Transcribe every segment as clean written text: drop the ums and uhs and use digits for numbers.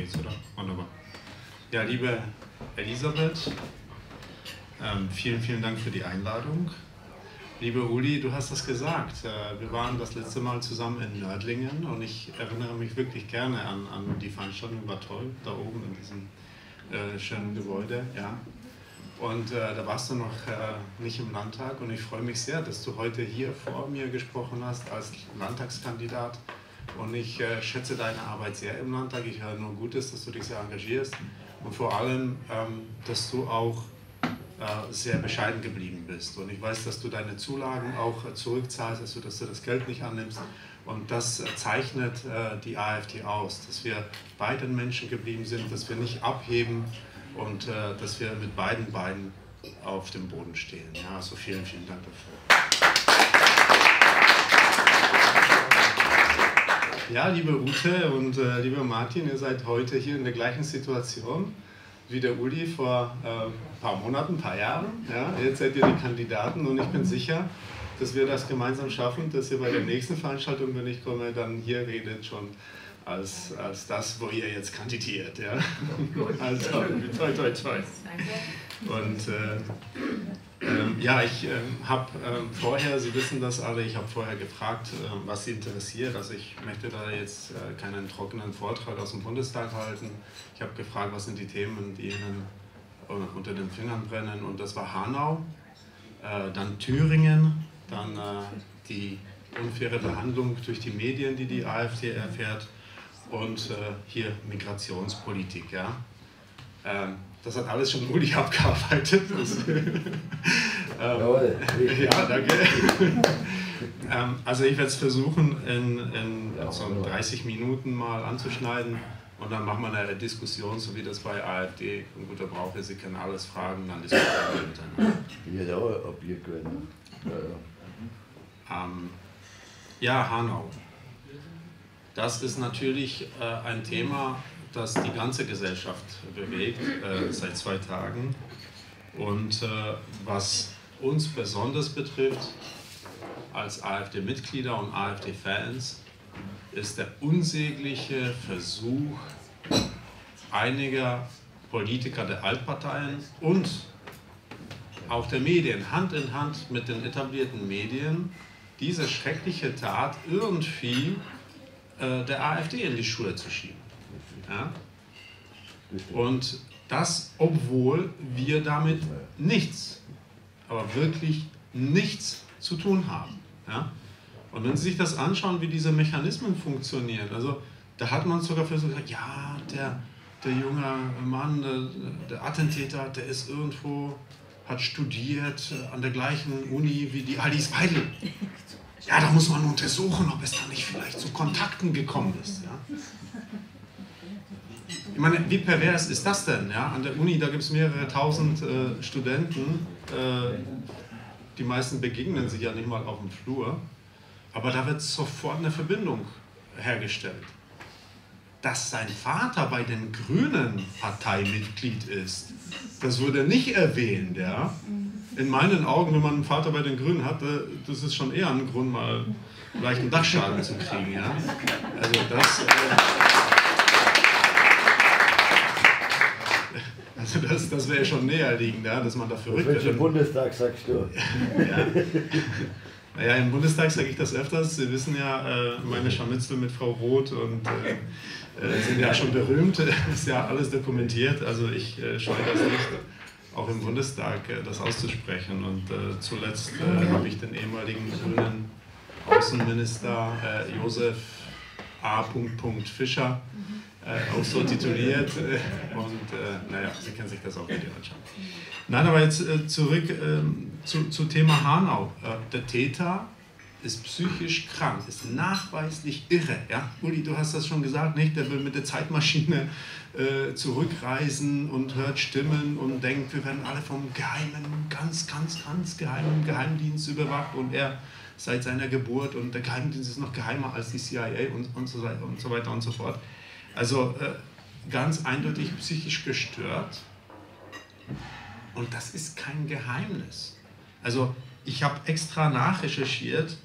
geht's, oder? Wunderbar. Ja, liebe Elisabeth, vielen, vielen Dank für die Einladung. Liebe Uli, du hast das gesagt. Wir waren das letzte Mal zusammen in Nördlingen und ich erinnere mich wirklich gerne an die Veranstaltung, war toll, da oben in diesem schönen Gebäude. Ja. Und da warst du noch nicht im Landtag und ich freue mich sehr, dass du heute hier vor mir gesprochen hast als Landtagskandidat. Und ich schätze deine Arbeit sehr im Landtag. Ich höre nur Gutes, dass du dich sehr engagierst und vor allem, dass du auch sehr bescheiden geblieben bist. Und ich weiß, dass du deine Zulagen auch zurückzahlst, also dass du das Geld nicht annimmst. Und das zeichnet die AfD aus, dass wir bei den Menschen geblieben sind, dass wir nicht abheben und dass wir mit beiden Beinen auf dem Boden stehen. Ja, also vielen, vielen Dank dafür. Ja, liebe Ute und lieber Martin, ihr seid heute hier in der gleichen Situation wie der Uli vor ein paar Monaten, ein paar Jahren. Ja, jetzt seid ihr die Kandidaten und ich bin sicher, dass wir das gemeinsam schaffen, dass ihr bei der nächsten Veranstaltung, wenn ich komme, dann hier redet schon als das, wo ihr jetzt kandidiert. Ja? Also, toi, toi, toi. Und ja, ich habe vorher, Sie wissen das alle, ich habe vorher gefragt, was Sie interessiert. Also ich möchte da jetzt keinen trockenen Vortrag aus dem Bundestag halten. Ich habe gefragt, was sind die Themen, die Ihnen unter den Fingern brennen. Und das war Hanau, dann Thüringen, dann die unfaire Behandlung durch die Medien, die AfD erfährt, und hier Migrationspolitik. Ja? Das hat alles schon Uli abgearbeitet. Ja, danke. Also ich werde es versuchen, in so 30 Minuten mal anzuschneiden und dann machen wir eine Diskussion, so wie das bei AfD ein guter Brauch ist. Sie können alles fragen, dann diskutieren wir miteinander. Ja, Hanau. Das ist natürlich ein Thema, das die ganze Gesellschaft bewegt seit 2 Tagen. Und was uns besonders betrifft, als AfD-Mitglieder und AfD-Fans, ist der unsägliche Versuch einiger Politiker der Altparteien und auch der Medien, Hand in Hand mit den etablierten Medien, diese schreckliche Tat irgendwie der AfD in die Schuhe zu schieben. Ja? Und das, obwohl wir damit nichts, aber wirklich nichts zu tun haben. Ja? Und wenn Sie sich das anschauen, wie diese Mechanismen funktionieren, also da hat man sogar für so gesagt, ja, der junge Mann, der Attentäter, der ist irgendwo, hat studiert an der gleichen Uni wie die Alice Weidel. Ja, da muss man untersuchen, ob es da nicht vielleicht zu Kontakten gekommen ist. Ja? Ich meine, wie pervers ist das denn? Ja? An der Uni, da gibt es mehrere tausend Studenten, die meisten begegnen sich ja nicht mal auf dem Flur, aber da wird sofort eine Verbindung hergestellt. Dass sein Vater bei den Grünen Parteimitglied ist, das wurde nicht erwähnt. Ja? In meinen Augen, wenn man einen Vater bei den Grünen hat, das ist schon eher ein Grund, mal vielleicht einen Dachschaden zu kriegen. Ja? Also das wäre schon näher liegend, ja, dass man da verrückt wird. Im Bundestag sagst du? Ja. Naja, im Bundestag sage ich das öfters. Sie wissen ja, meine Scharmützel mit Frau Roth und sind ja schon berühmt. Ist ja alles dokumentiert. Also ich scheue das nicht, auch im Bundestag das auszusprechen. Und zuletzt habe ich den ehemaligen grünen Außenminister Josef A. Fischer auch so tituliert. Und naja, Sie können sich das auch wieder anschauen. Nein, aber jetzt zurück zu Thema Hanau. Der Täter ist psychisch krank, ist nachweislich irre. Ja? Uli, du hast das schon gesagt, nicht? Der will mit der Zeitmaschine zurückreisen und hört Stimmen und denkt, wir werden alle vom geheimen, ganz geheimen Geheimdienst überwacht und er seit seiner Geburt und der Geheimdienst ist noch geheimer als die CIA und so weiter und so fort. Also ganz eindeutig psychisch gestört. Und das ist kein Geheimnis. Also ich habe extra nachrecherchiert,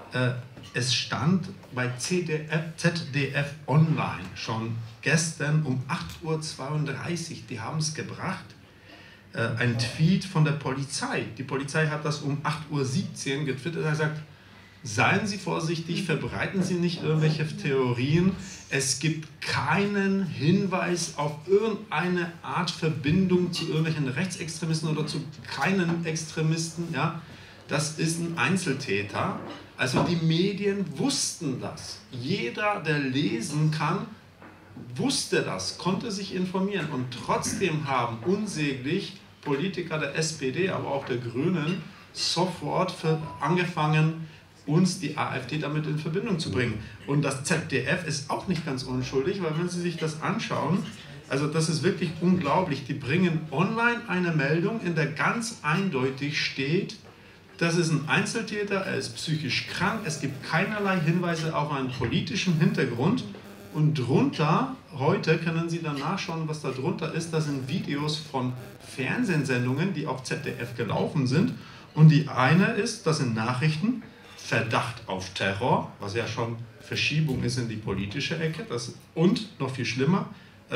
Es stand bei ZDF Online schon gestern um 8:32 Uhr, die haben es gebracht, ein Tweet von der Polizei. Die Polizei hat das um 8:17 Uhr getwittert. Er sagt, seien Sie vorsichtig, verbreiten Sie nicht irgendwelche Theorien. Es gibt keinen Hinweis auf irgendeine Art Verbindung zu irgendwelchen Rechtsextremisten oder zu keinen Extremisten. Ja? Das ist ein Einzeltäter. Also die Medien wussten das. Jeder, der lesen kann, wusste das, konnte sich informieren. Und trotzdem haben unsäglich Politiker der SPD, aber auch der Grünen sofort angefangen, uns die AfD damit in Verbindung zu bringen. Und das ZDF ist auch nicht ganz unschuldig, weil wenn Sie sich das anschauen, also das ist wirklich unglaublich, die bringen online eine Meldung, in der ganz eindeutig steht, das ist ein Einzeltäter, er ist psychisch krank, es gibt keinerlei Hinweise auf einen politischen Hintergrund. Und drunter, heute können Sie dann nachschauen, was da drunter ist, das sind Videos von Fernsehsendungen, die auf ZDF gelaufen sind. Und die eine ist, das sind Nachrichten, Verdacht auf Terror, was ja schon Verschiebung ist in die politische Ecke. Und noch viel schlimmer,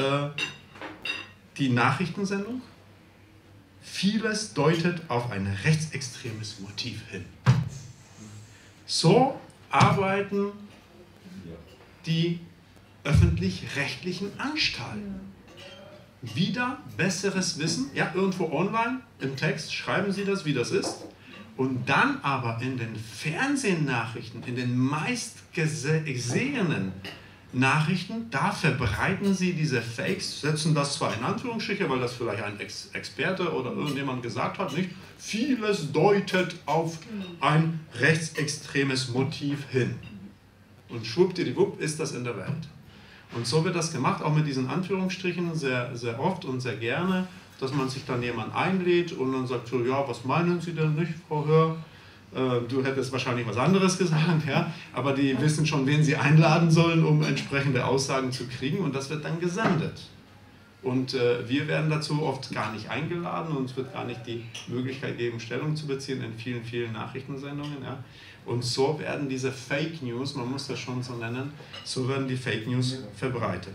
die Nachrichtensendung. Vieles deutet auf ein rechtsextremes Motiv hin. So arbeiten die öffentlich-rechtlichen Anstalten. Wieder besseres Wissen, ja, irgendwo online, im Text schreiben Sie das, wie das ist. Und dann aber in den Fernsehnachrichten, in den meistgesehenen Nachrichten, da verbreiten Sie diese Fakes, setzen das zwar in Anführungsstriche, weil das vielleicht ein Experte oder irgendjemand gesagt hat, nicht? Vieles deutet auf ein rechtsextremes Motiv hin. Und schwuppdiwupp ist das in der Welt. Und so wird das gemacht, auch mit diesen Anführungsstrichen, sehr, sehr oft und sehr gerne, dass man sich dann jemand einlädt und dann sagt so, ja, was meinen Sie denn nicht, Frau Hör? Du hättest wahrscheinlich was anderes gesagt, ja? Aber die wissen schon, wen sie einladen sollen, um entsprechende Aussagen zu kriegen, und das wird dann gesendet. Und wir werden dazu oft gar nicht eingeladen, und es wird gar nicht die Möglichkeit geben, Stellung zu beziehen in vielen, vielen Nachrichtensendungen. Ja? Und so werden diese Fake News, man muss das schon so nennen, so werden die Fake News verbreitet.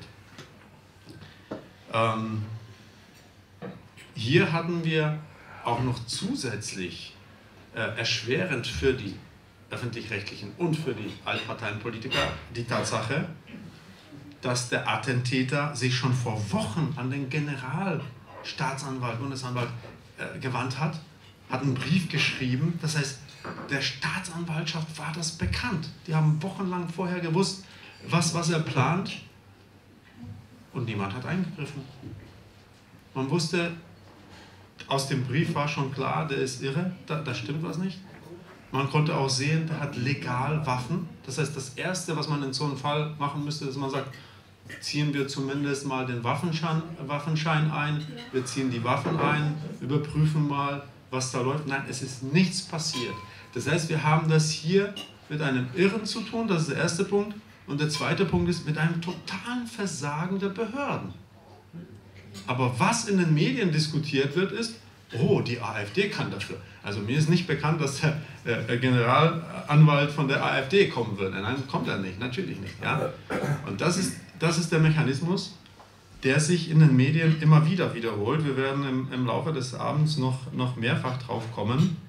Hier hatten wir auch noch zusätzlich erschwerend für die öffentlich-rechtlichen und für die Altparteienpolitiker die Tatsache, dass der Attentäter sich schon vor Wochen an den Generalstaatsanwalt, Bundesanwalt gewandt hat einen Brief geschrieben. Das heißt, der Staatsanwaltschaft war das bekannt. Die haben wochenlang vorher gewusst, was er plant, und niemand hat eingegriffen. Man wusste, aus dem Brief war schon klar, der ist irre, da stimmt was nicht. Man konnte auch sehen, der hat legal Waffen. Das heißt, das Erste, was man in so einem Fall machen müsste, ist, man sagt, ziehen wir zumindest mal den Waffenschein ein, wir ziehen die Waffen ein, überprüfen mal, was da läuft. Nein, es ist nichts passiert. Das heißt, wir haben das hier mit einem Irren zu tun, das ist der erste Punkt. Und der zweite Punkt ist mit einem totalen Versagen der Behörden. Aber was in den Medien diskutiert wird, ist, oh, die AfD kann dafür. Also mir ist nicht bekannt, dass der Generalanwalt von der AfD kommen würde. Nein, kommt er nicht, natürlich nicht. Ja? Und das ist der Mechanismus, der sich in den Medien immer wieder wiederholt. Wir werden im Laufe des Abends noch mehrfach drauf kommen,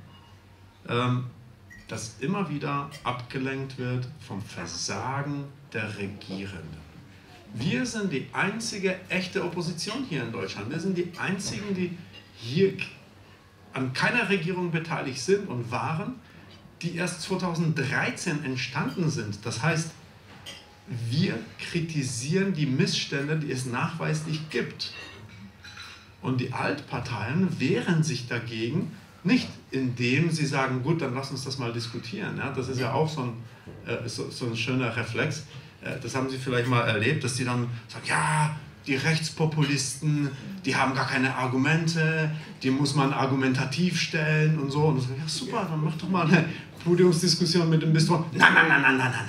dass immer wieder abgelenkt wird vom Versagen der Regierenden. Wir sind die einzige echte Opposition hier in Deutschland. Wir sind die einzigen, die hier an keiner Regierung beteiligt sind und waren, die erst 2013 entstanden sind. Das heißt, wir kritisieren die Missstände, die es nachweislich gibt. Und die Altparteien wehren sich dagegen, nicht indem sie sagen, gut, dann lass uns das mal diskutieren. Ja, das ist ja auch so ein schöner Reflex. Das haben Sie vielleicht mal erlebt, dass die dann sagen, ja, die Rechtspopulisten, die haben gar keine Argumente, die muss man argumentativ stellen und so. Und ich sage, ja super, dann mach doch mal eine Podiumsdiskussion mit dem Bistro. Nein,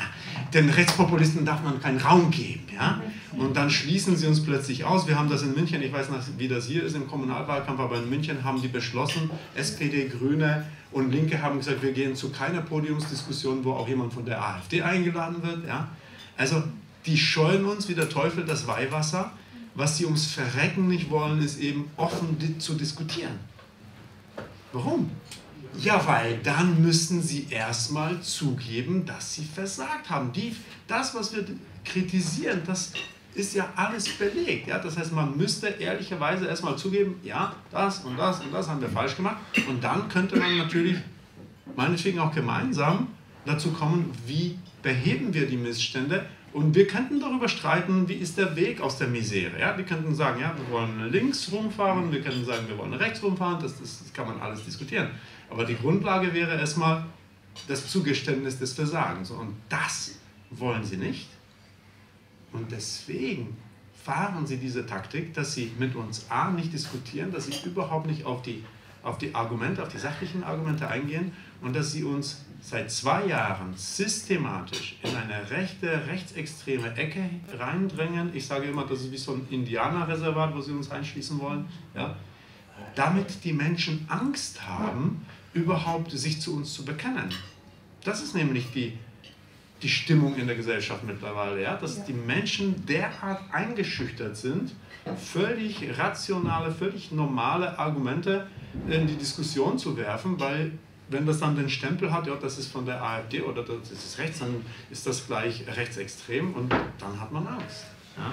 den Rechtspopulisten darf man keinen Raum geben. Ja? Und dann schließen sie uns plötzlich aus. Wir haben das in München, ich weiß nicht, wie das hier ist im Kommunalwahlkampf, aber in München haben die beschlossen, SPD, Grüne und Linke haben gesagt, wir gehen zu keiner Podiumsdiskussion, wo auch jemand von der AfD eingeladen wird. Ja? Also die scheuen uns wie der Teufel das Weihwasser. Was sie ums Verrecken nicht wollen, ist eben offen zu diskutieren. Warum? Ja, weil dann müssen sie erstmal zugeben, dass sie versagt haben. Das, was wir kritisieren, das ist ja alles belegt. Ja? Das heißt, man müsste ehrlicherweise erstmal zugeben, ja, das und das und das haben wir falsch gemacht. Und dann könnte man natürlich, meinetwegen auch gemeinsam, dazu kommen, wie beheben wir die Missstände. Und wir könnten darüber streiten, wie ist der Weg aus der Misere. Ja? Wir könnten sagen, ja, wir wollen links rumfahren, wir könnten sagen, wir wollen rechts rumfahren, das kann man alles diskutieren. Aber die Grundlage wäre erstmal das Zugeständnis des Versagens. Und das wollen sie nicht. Und deswegen fahren sie diese Taktik, dass sie mit uns A, nicht diskutieren, dass sie überhaupt nicht auf die Argumente, auf die sachlichen Argumente eingehen und dass sie uns seit 2 Jahren systematisch in eine rechtsextreme Ecke reindrängen. Ich sage immer, das ist wie so ein Indianerreservat, wo sie uns einschließen wollen. Ja? Damit die Menschen Angst haben, überhaupt sich zu uns zu bekennen. Das ist nämlich die Stimmung in der Gesellschaft mittlerweile, ja? Dass die Menschen derart eingeschüchtert sind, völlig rationale, völlig normale Argumente in die Diskussion zu werfen, weil wenn das dann den Stempel hat, ja, das ist von der AfD oder das ist rechts, dann ist das gleich rechtsextrem und dann hat man Angst. Ja?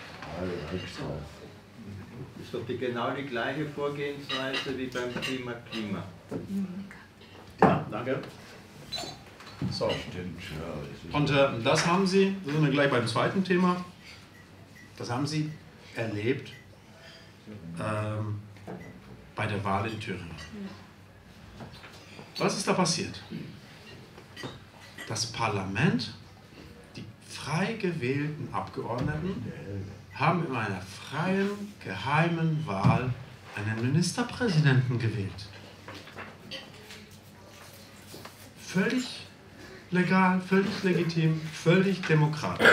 Das ist doch genau die gleiche Vorgehensweise wie beim Klima. Ja, danke. So. Und das haben Sie, da sind wir gleich beim zweiten Thema, das haben Sie erlebt bei der Wahl in Thüringen. Was ist da passiert? Das Parlament, die frei gewählten Abgeordneten, haben in einer freien, geheimen Wahl einen Ministerpräsidenten gewählt. Völlig legal, völlig legitim, völlig demokratisch.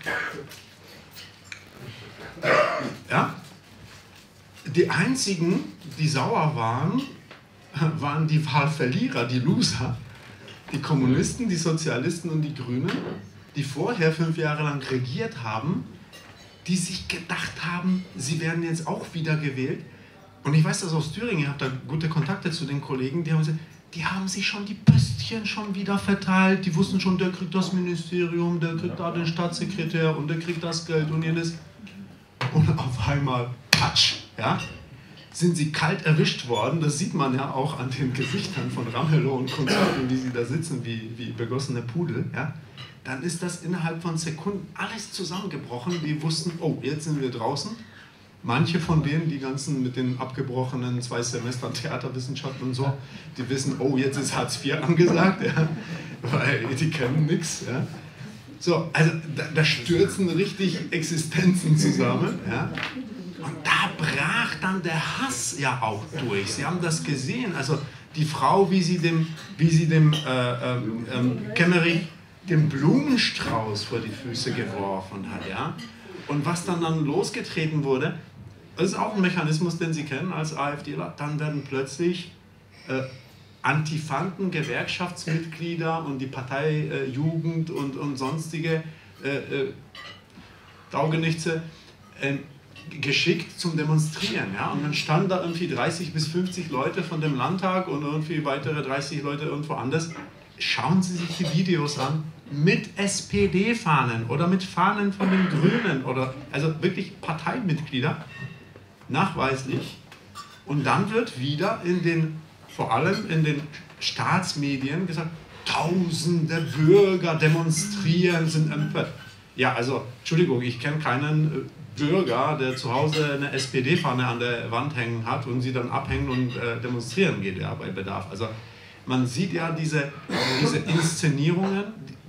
Ja? Die einzigen, die sauer waren, waren die Wahlverlierer, die Loser, die Kommunisten, die Sozialisten und die Grünen, die vorher 5 Jahre lang regiert haben, die sich gedacht haben, sie werden jetzt auch wieder gewählt. Und ich weiß das aus Thüringen, ich habe da gute Kontakte zu den Kollegen, die haben gesagt, die haben sich schon die Pöstchen schon wieder verteilt, die wussten schon, der kriegt das Ministerium, der kriegt da den Staatssekretär und der kriegt das Geld und jenes. Und auf einmal, patsch, ja, sind sie kalt erwischt worden. Das sieht man ja auch an den Gesichtern von Ramelow und Konsorten, wie sie da sitzen wie begossene Pudel. Ja. Dann ist das innerhalb von Sekunden alles zusammengebrochen. Die wussten, oh, jetzt sind wir draußen. Manche von denen, die ganzen mit den abgebrochenen 2 Semestern Theaterwissenschaften und so, die wissen, oh, jetzt ist Hartz IV angesagt, ja, weil die kennen nichts. Ja. So, also da stürzen richtig Existenzen zusammen. Ja. Und da brach dann der Hass ja auch durch. Sie haben das gesehen. Also die Frau, wie sie dem Kemmerich den Blumenstrauß vor die Füße geworfen hat. Ja? Und was dann losgetreten wurde, das ist auch ein Mechanismus, den Sie kennen als AfDler, dann werden plötzlich Antifanten, Gewerkschaftsmitglieder und die Parteijugend und sonstige Taugenichtse geschickt zum Demonstrieren. Ja? Und dann standen da irgendwie 30 bis 50 Leute von dem Landtag und irgendwie weitere 30 Leute irgendwo anders. Schauen Sie sich die Videos an mit SPD-Fahnen oder mit Fahnen von den Grünen oder also wirklich Parteimitglieder, nachweislich. Und dann wird wieder vor allem in den Staatsmedien gesagt, tausende Bürger demonstrieren, sind empört. Ja, also, Entschuldigung, ich kenne keinen Bürger, der zu Hause eine SPD-Fahne an der Wand hängen hat und sie dann abhängen und demonstrieren geht, ja, bei Bedarf. Also, man sieht ja diese Inszenierungen,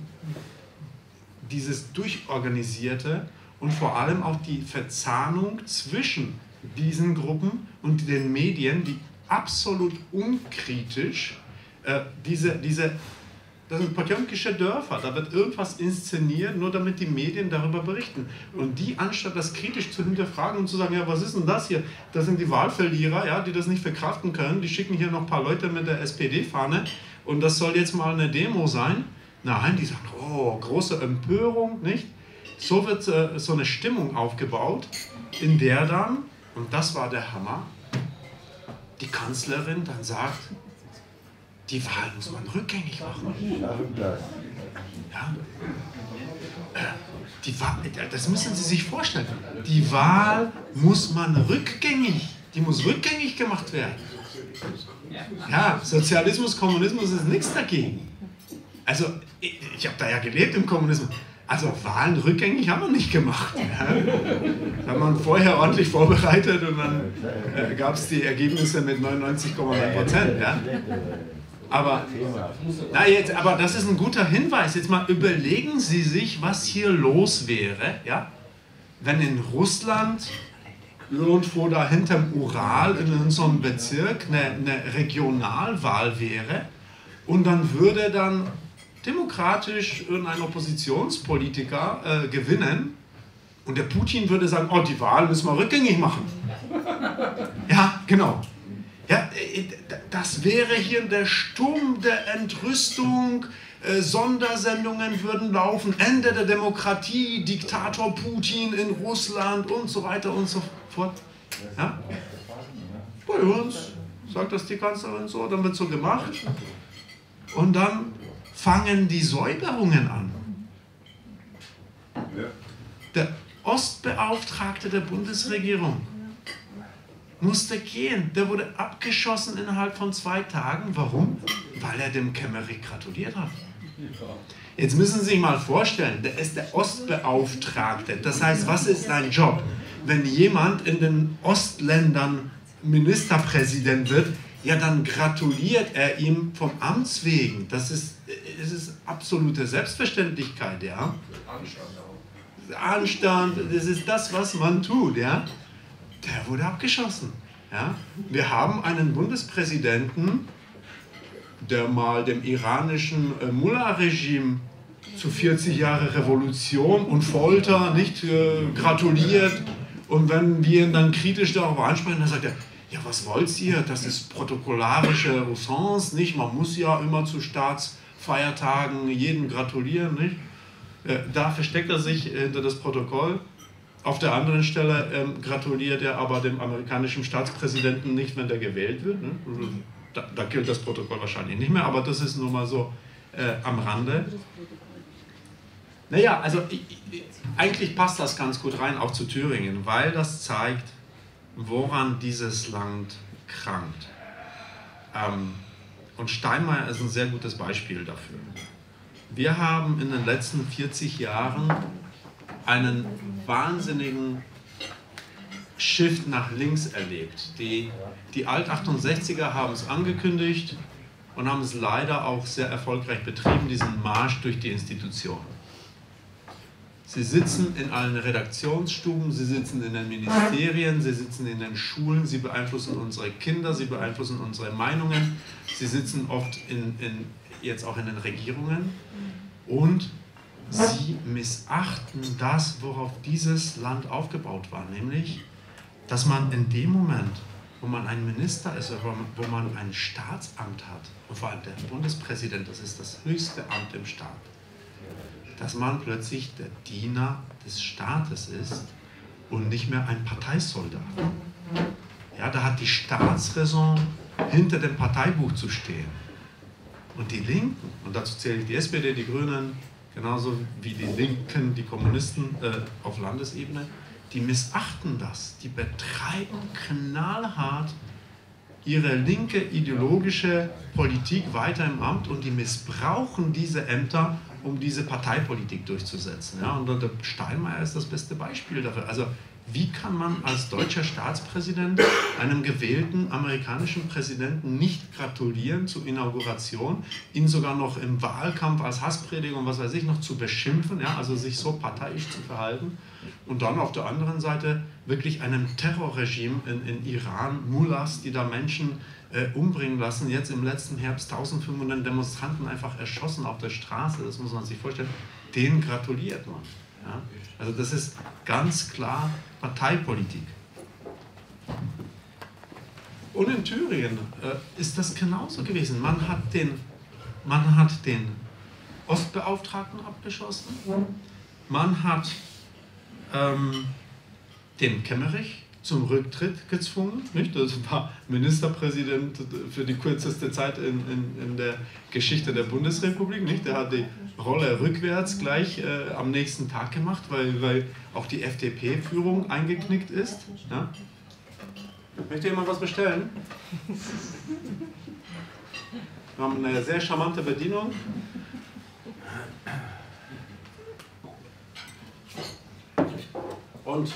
dieses Durchorganisierte und vor allem auch die Verzahnung zwischen diesen Gruppen und den Medien, die absolut unkritisch diese Das sind potemkische Dörfer, da wird irgendwas inszeniert, nur damit die Medien darüber berichten. Und die, anstatt das kritisch zu hinterfragen und zu sagen, ja, was ist denn das hier? Das sind die Wahlverlierer, ja, die das nicht verkraften können, die schicken hier noch ein paar Leute mit der SPD-Fahne und das soll jetzt mal eine Demo sein. Nein, die sagen, oh, große Empörung, nicht? So wird so eine Stimmung aufgebaut, in der dann, und das war der Hammer, die Kanzlerin dann sagt, die Wahl muss man rückgängig machen. Ja? Das müssen Sie sich vorstellen. Die Wahl muss man die muss rückgängig gemacht werden. Ja, Sozialismus, Kommunismus ist nichts dagegen. Also, ich habe da ja gelebt im Kommunismus. Also Wahlen rückgängig haben wir nicht gemacht. Ja. Das haben wir vorher ordentlich vorbereitet und dann gab es die Ergebnisse mit 99,9%. Ja. Aber das ist ein guter Hinweis. Jetzt mal überlegen Sie sich, was hier los wäre, ja? Wenn in Russland irgendwo da hinterm Ural in so einem Bezirk eine Regionalwahl wäre und dann würde dann demokratisch irgendein Oppositionspolitiker gewinnen und der Putin würde sagen, oh, die Wahl müssen wir rückgängig machen. Ja, genau. Ja, das wäre hier der Sturm der Entrüstung, Sondersendungen würden laufen, Ende der Demokratie, Diktator Putin in Russland und so weiter und so fort. Ja? Bei uns sagt das die Kanzlerin so, dann wird so gemacht und dann fangen die Säuberungen an. Der Ostbeauftragte der Bundesregierung musste gehen. Der wurde abgeschossen innerhalb von 2 Tagen. Warum? Weil er dem Kemmerich gratuliert hat. Jetzt müssen Sie sich mal vorstellen, der ist der Ostbeauftragte. Das heißt, was ist sein Job? Wenn jemand in den Ostländern Ministerpräsident wird, ja, dann gratuliert er ihm vom Amts wegen. Das ist absolute Selbstverständlichkeit, ja. Anstand, das ist das, was man tut, ja. Der wurde abgeschossen, ja. Wir haben einen Bundespräsidenten, der mal dem iranischen Mullah-Regime zu 40 Jahre Revolution und Folter nicht gratuliert. Und wenn wir ihn dann kritisch darauf ansprechen, dann sagt er, ja, was wollt ihr? Das ist protokollarische Usance, nicht? Man muss ja immer zu Staatsfeiertagen jedem gratulieren, nicht? Da versteckt er sich hinter das Protokoll. Auf der anderen Stelle gratuliert er aber dem amerikanischen Staatspräsidenten nicht, wenn der gewählt wird. Ne? Da gilt das Protokoll wahrscheinlich nicht mehr, aber das ist nur mal so am Rande. Naja, also eigentlich passt das ganz gut rein, auch zu Thüringen, weil das zeigt, woran dieses Land krankt. Und Steinmeier ist ein sehr gutes Beispiel dafür. Wir haben in den letzten 40 Jahren einen wahnsinnigen Shift nach links erlebt. Die Alt-68er haben es angekündigt und haben es leider auch sehr erfolgreich betrieben, diesen Marsch durch die Institutionen. Sie sitzen in allen Redaktionsstuben, sie sitzen in den Ministerien, sie sitzen in den Schulen, sie beeinflussen unsere Kinder, sie beeinflussen unsere Meinungen, sie sitzen oft jetzt auch in den Regierungen und sie missachten das, worauf dieses Land aufgebaut war, nämlich, dass man in dem Moment, wo man ein Minister ist, wo man ein Staatsamt hat, und vor allem der Bundespräsident, das ist das höchste Amt im Staat, dass man plötzlich der Diener des Staates ist und nicht mehr ein Parteisoldat. Ja, da hat die Staatsräson hinter dem Parteibuch zu stehen. Und die Linken, und dazu zähle ich die SPD, die Grünen, genauso wie die Linken, die Kommunisten auf Landesebene, die missachten das. Die betreiben knallhart ihre linke ideologische Politik weiter im Amt und die missbrauchen diese Ämter, um diese Parteipolitik durchzusetzen. Ja, und der Steinmeier ist das beste Beispiel dafür. Also wie kann man als deutscher Staatspräsident einem gewählten amerikanischen Präsidenten nicht gratulieren zur Inauguration, ihn sogar noch im Wahlkampf als Hassprediger und was weiß ich noch zu beschimpfen, ja, also sich so parteiisch zu verhalten und dann auf der anderen Seite wirklich einem Terrorregime in Iran, Mullahs, die da Menschen umbringen lassen, jetzt im letzten Herbst 1500 Demonstranten einfach erschossen auf der Straße, das muss man sich vorstellen, denen gratuliert man. Ja? Also das ist ganz klar Parteipolitik. Und in Thüringen ist das genauso gewesen. Man hat den Ostbeauftragten abgeschossen, man hat den Kemmerich zum Rücktritt gezwungen. Nicht? Das war Ministerpräsident für die kürzeste Zeit in der Geschichte der Bundesrepublik. Nicht? Der hat die Rolle rückwärts gleich am nächsten Tag gemacht, weil auch die FDP-Führung eingeknickt ist. Ja? Möchte jemand was bestellen? Wir haben eine sehr charmante Bedienung. Und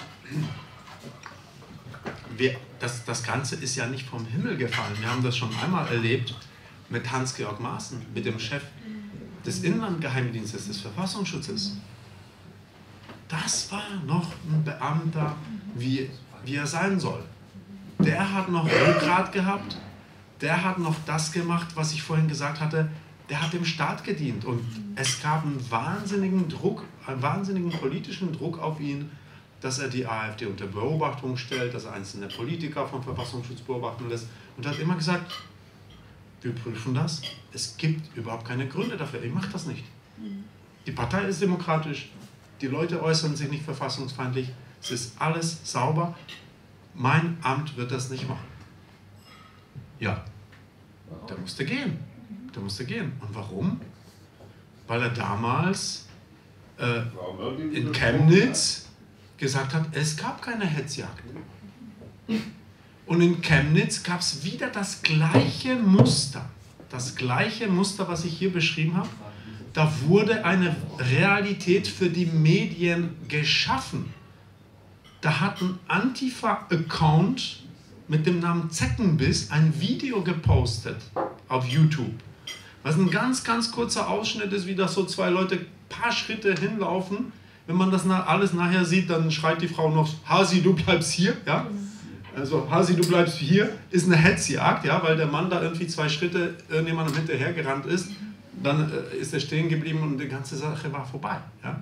das Ganze ist ja nicht vom Himmel gefallen. Wir haben das schon einmal erlebt mit Hans-Georg Maaßen, mit dem Chef des Inlandgeheimdienstes, des Verfassungsschutzes. Das war noch ein Beamter, wie er sein soll. Der hat noch Rückgrat gehabt, der hat noch das gemacht, was ich vorhin gesagt hatte, der hat dem Staat gedient. Und es gab einen wahnsinnigen Druck, einen wahnsinnigen politischen Druck auf ihn, dass er die AfD unter Beobachtung stellt, dass er einzelne Politiker vom Verfassungsschutz beobachten lässt. Und er hat immer gesagt, wir prüfen das, es gibt überhaupt keine Gründe dafür, ich mache das nicht. Die Partei ist demokratisch, die Leute äußern sich nicht verfassungsfeindlich, es ist alles sauber, mein Amt wird das nicht machen. Ja, der musste gehen. Der musste gehen. Und warum? Weil er damals in Chemnitz gesagt hat, es gab keine Hetzjagd. Und in Chemnitz gab es wieder das gleiche Muster, was ich hier beschrieben habe. Da wurde eine Realität für die Medien geschaffen. Da hat ein Antifa-Account mit dem Namen Zeckenbiss ein Video gepostet auf YouTube. Was ein ganz, ganz kurzer Ausschnitt ist, wie das so zwei Leute ein paar Schritte hinlaufen. Wenn man das alles nachher sieht, dann schreit die Frau noch, Hasi, du bleibst hier. Ja? Also Hasi, du bleibst hier, ist eine Hetzjagd, ja? Weil der Mann da irgendwie 2 Schritte irgendjemandem hinterhergerannt ist. Dann ist er stehen geblieben und die ganze Sache war vorbei. Ja?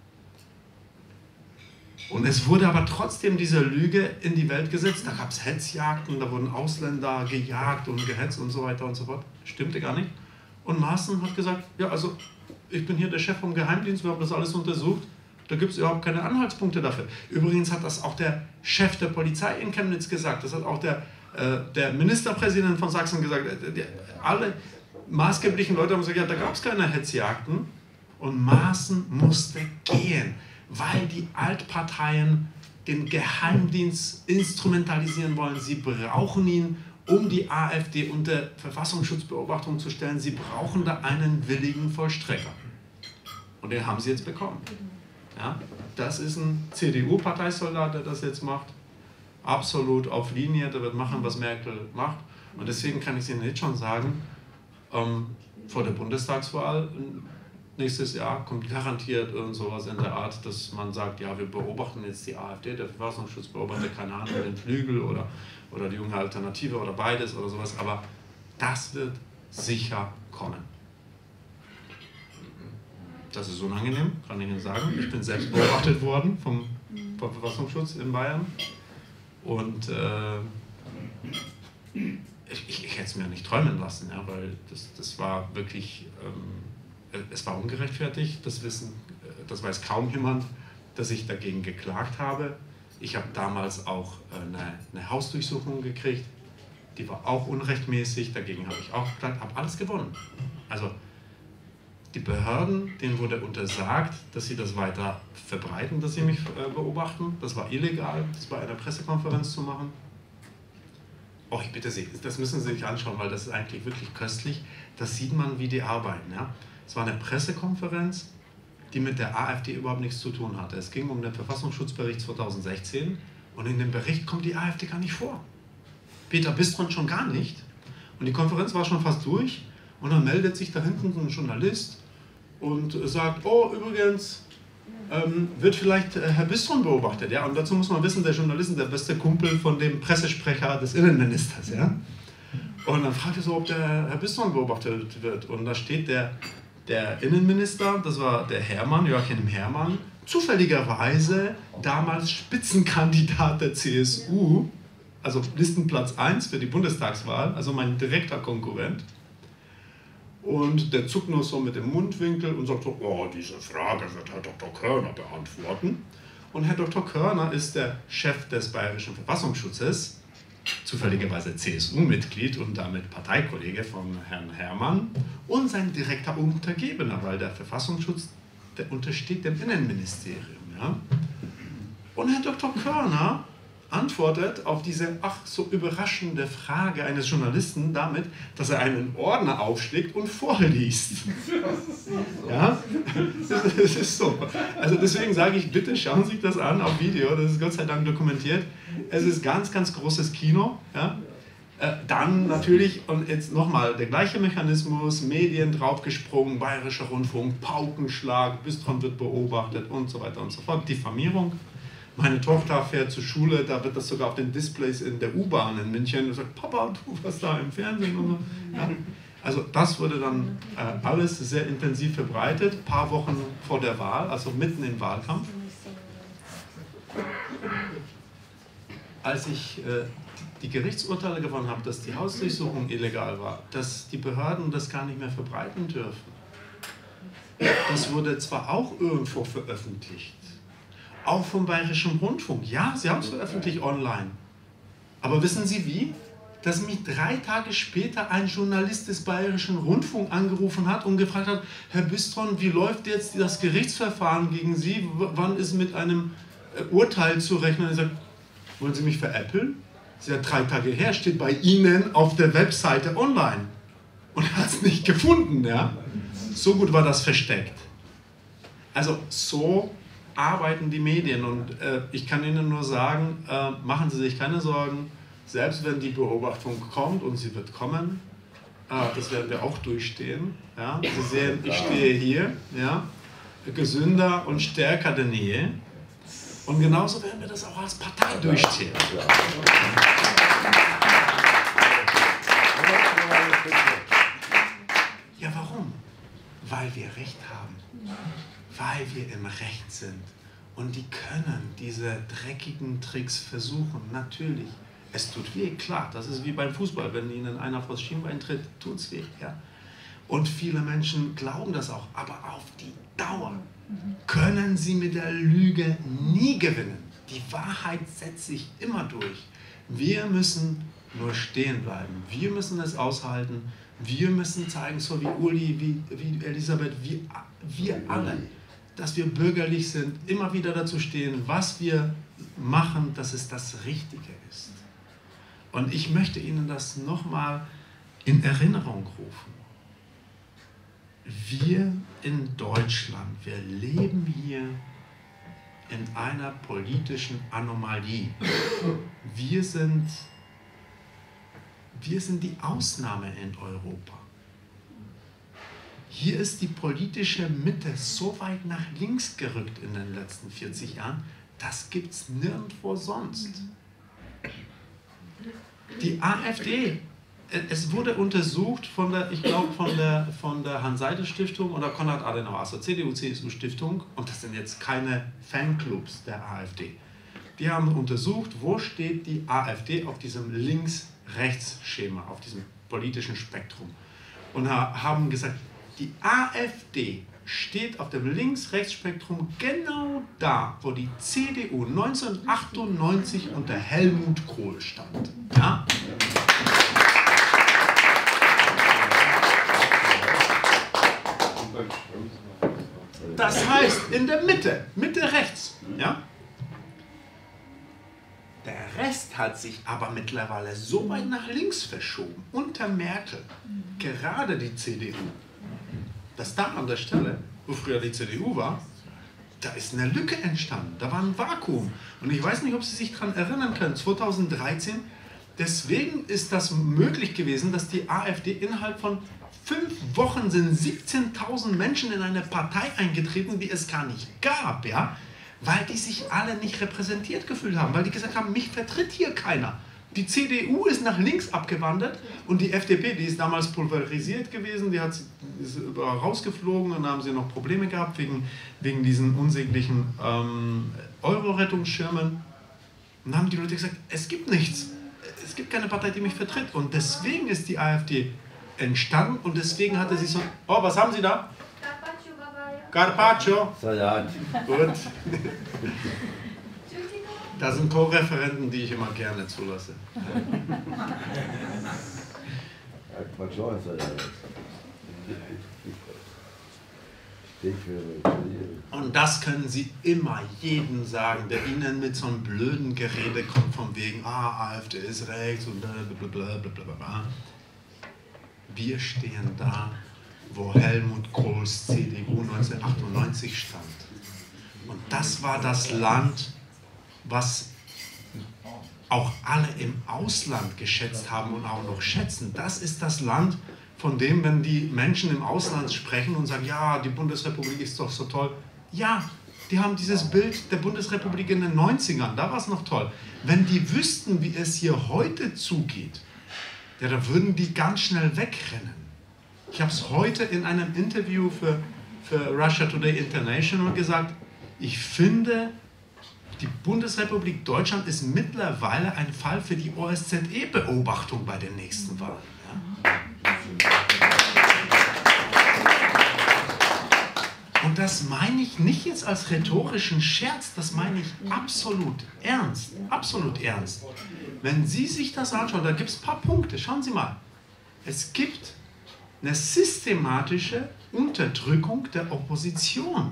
Und es wurde aber trotzdem diese Lüge in die Welt gesetzt. Da gab es Hetzjagden, da wurden Ausländer gejagt und gehetzt und so weiter und so fort. Stimmte gar nicht. Und Maaßen hat gesagt, ja, also ich bin hier der Chef vom Geheimdienst, wir haben das alles untersucht. Da gibt es überhaupt keine Anhaltspunkte dafür. Übrigens hat das auch der Chef der Polizei in Chemnitz gesagt. Das hat auch der Ministerpräsident von Sachsen gesagt. Alle maßgeblichen Leute haben gesagt, ja, da gab es keine Hetzjagden. Und Maaßen musste gehen, weil die Altparteien den Geheimdienst instrumentalisieren wollen. Sie brauchen ihn, um die AfD unter Verfassungsschutzbeobachtung zu stellen. Sie brauchen da einen willigen Vollstrecker. Und den haben sie jetzt bekommen. Ja, das ist ein CDU-Parteisoldat, der das jetzt macht. Absolut auf Linie, der wird machen, was Merkel macht. Und deswegen kann ich es Ihnen jetzt schon sagen, vor der Bundestagswahl nächstes Jahr kommt garantiert irgend sowas in der Art, dass man sagt, ja, wir beobachten jetzt die AfD, der Verfassungsschutz beobachtet, keine Ahnung, den Flügel oder die junge Alternative oder beides oder sowas. Aber das wird sicher kommen. Das ist unangenehm, kann ich Ihnen sagen. Ich bin selbst beobachtet worden vom Verfassungsschutz in Bayern. Und ich hätte es mir nicht träumen lassen, ja, weil das war wirklich, es war ungerechtfertigt. Das weiß kaum jemand, dass ich dagegen geklagt habe. Ich habe damals auch eine Hausdurchsuchung gekriegt. Die war auch unrechtmäßig, dagegen habe ich auch geklagt, habe alles gewonnen. Also die Behörden, denen wurde untersagt, dass sie das weiter verbreiten, dass sie mich beobachten. Das war illegal, das bei einer Pressekonferenz zu machen. Oh, ich bitte Sie, das müssen Sie sich anschauen, weil das ist eigentlich wirklich köstlich. Das sieht man, wie die arbeiten. Ja? Es war eine Pressekonferenz die mit der AfD überhaupt nichts zu tun hatte. Es ging um den Verfassungsschutzbericht 2016 und in dem Bericht kommt die AfD gar nicht vor. Peter Bistron schon gar nicht. Und die Konferenz war schon fast durch und dann meldet sich da hinten so ein Journalist und sagt, oh übrigens, wird vielleicht Herr Bistron beobachtet. Ja? Und dazu muss man wissen, der Journalist ist der beste Kumpel von dem Pressesprecher des Innenministers. Ja? Und dann fragt er so, ob der Herr Bistron beobachtet wird. Und da steht der Innenminister, das war der Hermann, Joachim Hermann, zufälligerweise damals Spitzenkandidat der CSU, also Listenplatz 1 für die Bundestagswahl, also mein direkter Konkurrent. Und der zuckt nur so mit dem Mundwinkel und sagt so, oh, diese Frage wird Herr Dr. Körner beantworten. Und Herr Dr. Körner ist der Chef des Bayerischen Verfassungsschutzes, zufälligerweise CSU-Mitglied und damit Parteikollege von Herrn Hermann und sein direkter Untergebener, weil der Verfassungsschutz, der untersteht dem Innenministerium. Ja? Und Herr Dr. Körner antwortet auf diese ach so überraschende Frage eines Journalisten damit, dass er einen Ordner aufschlägt und vorliest. Ja? Das ist so. Also deswegen sage ich, bitte schauen Sie sich das an auf Video, das ist Gott sei Dank dokumentiert. Es ist ganz, ganz großes Kino. Ja? Dann natürlich, und jetzt nochmal, der gleiche Mechanismus, Medien draufgesprungen, Bayerischer Rundfunk, Paukenschlag, Bistron wird beobachtet und so weiter und so fort, Diffamierung. Meine Tochter fährt zur Schule, da wird das sogar auf den Displays in der U-Bahn in München und sagt, Papa, du warst da im Fernsehen und so. Ja. Also das wurde dann alles sehr intensiv verbreitet, ein paar Wochen vor der Wahl, also mitten im Wahlkampf. Als ich die Gerichtsurteile gewonnen habe, dass die Hausdurchsuchung illegal war, dass die Behörden das gar nicht mehr verbreiten dürfen, das wurde zwar auch irgendwo veröffentlicht, auch vom Bayerischen Rundfunk. Ja, sie haben es veröffentlicht online. Aber wissen Sie wie? Dass mich 3 Tage später ein Journalist des Bayerischen Rundfunk angerufen hat und gefragt hat, Herr Bistron, wie läuft jetzt das Gerichtsverfahren gegen Sie? Wann ist mit einem Urteil zu rechnen? Ich sage, wollen Sie mich veräppeln? Das ist ja 3 Tage her, steht bei Ihnen auf der Webseite online. Und er hat es nicht gefunden. Ja? So gut war das versteckt. Also so arbeiten die Medien und ich kann Ihnen nur sagen, machen Sie sich keine Sorgen, selbst wenn die Beobachtung kommt und sie wird kommen, das werden wir auch durchstehen. Ja? Sie sehen, ich stehe hier, ja? Gesünder und stärker denn je und genauso werden wir das auch als Partei durchstehen. Ja, warum? Weil wir Recht haben. Weil wir im Recht sind. Und die können diese dreckigen Tricks versuchen, natürlich. Es tut weh, klar, das ist wie beim Fußball, wenn ihnen einer vors Schienbein tritt, tut es weh. Ja? Und viele Menschen glauben das auch, aber auf die Dauer können sie mit der Lüge nie gewinnen. Die Wahrheit setzt sich immer durch. Wir müssen nur stehen bleiben, wir müssen es aushalten, wir müssen zeigen, so wie Uli, wie Elisabeth, wir alle, dass wir bürgerlich sind, immer wieder dazu stehen, was wir machen, dass es das Richtige ist. Und ich möchte Ihnen das nochmal in Erinnerung rufen. Wir in Deutschland, wir leben hier in einer politischen Anomalie. Wir sind die Ausnahme in Europa. Hier ist die politische Mitte so weit nach links gerückt in den letzten 40 Jahren, das gibt es nirgendwo sonst. Die AfD, es wurde untersucht von der, ich glaube von der Hans-Seidel-Stiftung oder Konrad-Adenauer, also CDU-CSU-Stiftung, und das sind jetzt keine Fanclubs der AfD. Die haben untersucht, wo steht die AfD auf diesem Links-Rechts-Schema, auf diesem politischen Spektrum. Und haben gesagt, die AfD steht auf dem Links-Rechts-Spektrum genau da, wo die CDU 1998 unter Helmut Kohl stand. Ja? Das heißt, in der Mitte rechts. Ja? Der Rest hat sich aber mittlerweile so weit nach links verschoben, unter Merkel, gerade die CDU, dass da an der Stelle wo früher die CDU war, da ist eine Lücke entstanden, da war ein Vakuum. Und ich weiß nicht, ob Sie sich daran erinnern können, 2013, deswegen ist das möglich gewesen, dass die AfD innerhalb von 5 Wochen sind 17.000 Menschen in eine Partei eingetreten, die es gar nicht gab, ja? Weil die sich alle nicht repräsentiert gefühlt haben, weil die gesagt haben, mich vertritt hier keiner. Die CDU ist nach links abgewandert und die FDP, die ist damals pulverisiert gewesen, ist rausgeflogen und dann haben sie noch Probleme gehabt wegen diesen unsäglichen Euro-Rettungsschirmen. Und dann haben die Leute gesagt, es gibt nichts, es gibt keine Partei, die mich vertritt. Und deswegen ist die AfD entstanden und deswegen hatte sie so... Oh, was haben Sie da? Carpaccio. Salat. Gut. Das sind Co-Referenten, die ich immer gerne zulasse. Und das können Sie immer jedem sagen, der Ihnen mit so einem blöden Gerede kommt, von wegen, AfD ist rechts und blablabla. Wir stehen da, wo Helmut Kohls CDU 1998 stand. Und das war das Land, was auch alle im Ausland geschätzt haben und auch noch schätzen. Das ist das Land, von dem, wenn die Menschen im Ausland sprechen und sagen, ja, die Bundesrepublik ist doch so toll. Ja, die haben dieses Bild der Bundesrepublik in den 90ern, da war es noch toll. Wenn die wüssten, wie es hier heute zugeht, ja, dann würden die ganz schnell wegrennen. Ich habe es heute in einem Interview für Russia Today International gesagt, ich finde, die Bundesrepublik Deutschland ist mittlerweile ein Fall für die OSZE-Beobachtung bei den nächsten Wahlen. Ja? Und das meine ich nicht jetzt als rhetorischen Scherz, das meine ich absolut ernst, absolut ernst. Wenn Sie sich das anschauen, da gibt es ein paar Punkte, schauen Sie mal. Es gibt eine systematische Unterdrückung der Opposition.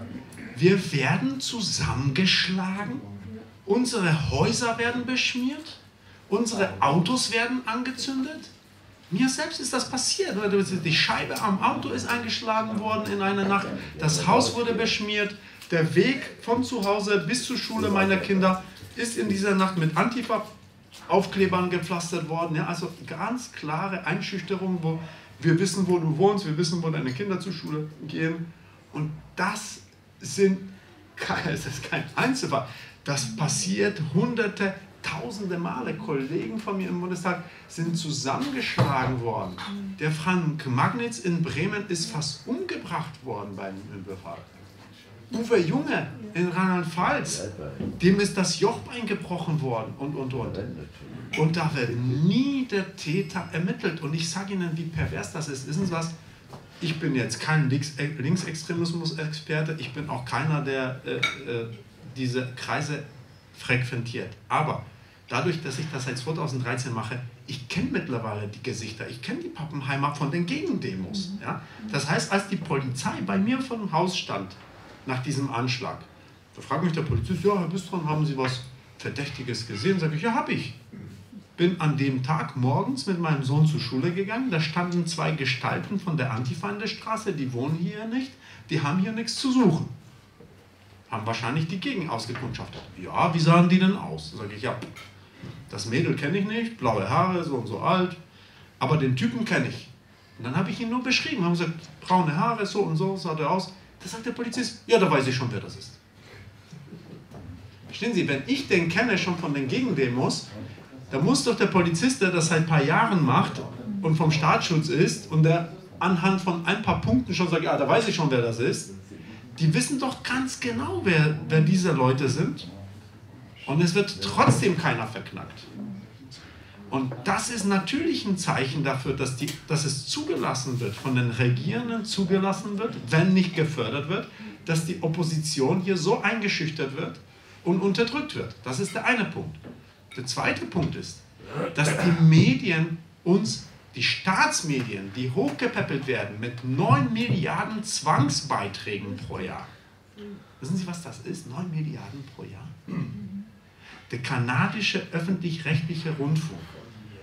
Wir werden zusammengeschlagen, unsere Häuser werden beschmiert, unsere Autos werden angezündet. Mir selbst ist das passiert. Die Scheibe am Auto ist eingeschlagen worden in einer Nacht, das Haus wurde beschmiert, der Weg von zu Hause bis zur Schule meiner Kinder ist in dieser Nacht mit Antifa-Aufklebern gepflastert worden. Ja, also ganz klare Einschüchterung, wo wir wissen, wo du wohnst, wir wissen, wo deine Kinder zur Schule gehen. Und das ist kein Einzelfall. Das passiert hunderte, tausende Male. Kollegen von mir im Bundestag sind zusammengeschlagen worden. Der Frank Magnitz in Bremen ist fast umgebracht worden beim Überfall. Uwe Junge in Rheinland-Pfalz, dem ist das Jochbein gebrochen worden und. Und da wird nie der Täter ermittelt. Und ich sage Ihnen, wie pervers das ist. Wissen Sie was? Ich bin jetzt kein Linksextremismus-Experte, ich bin auch keiner, der diese Kreise frequentiert. Aber dadurch, dass ich das seit 2013 mache, ich kenne mittlerweile die Gesichter, ich kenne die Pappenheimer von den Gegendemos. Ja? Das heißt, als die Polizei bei mir vor dem Haus stand, nach diesem Anschlag, da fragt mich der Polizist, ja, Herr Bistron, haben Sie was Verdächtiges gesehen? Sage ich, ja, habe ich. Bin an dem Tag morgens mit meinem Sohn zur Schule gegangen, da standen 2 Gestalten von der Antifa in der Straße, die wohnen hier nicht, die haben hier nichts zu suchen. Haben wahrscheinlich die Gegend ausgekundschaftet. Ja, wie sahen die denn aus? Sage ich, ja, das Mädel kenne ich nicht, blaue Haare, so und so alt, aber den Typen kenne ich. Und dann habe ich ihn nur beschrieben, haben gesagt, braune Haare, so und so sah der aus. Da sagt der Polizist, ja, da weiß ich schon, wer das ist. Verstehen Sie, wenn ich den kenne schon von den Gegendemos, da muss doch der Polizist, der das seit ein paar Jahren macht und vom Staatsschutz ist und der anhand von ein paar Punkten schon sagt, ja, da weiß ich schon, wer das ist, die wissen doch ganz genau, wer diese Leute sind. Und es wird trotzdem keiner verknackt. Und das ist natürlich ein Zeichen dafür, dass es zugelassen wird, von den Regierenden zugelassen wird, wenn nicht gefördert wird, dass die Opposition hier so eingeschüchtert wird und unterdrückt wird. Das ist der eine Punkt. Der zweite Punkt ist, dass die Medien uns, die Staatsmedien, die hochgepäppelt werden mit 9 Milliarden Zwangsbeiträgen pro Jahr. Wissen Sie, was das ist? 9 Milliarden pro Jahr? Der kanadische öffentlich-rechtliche Rundfunk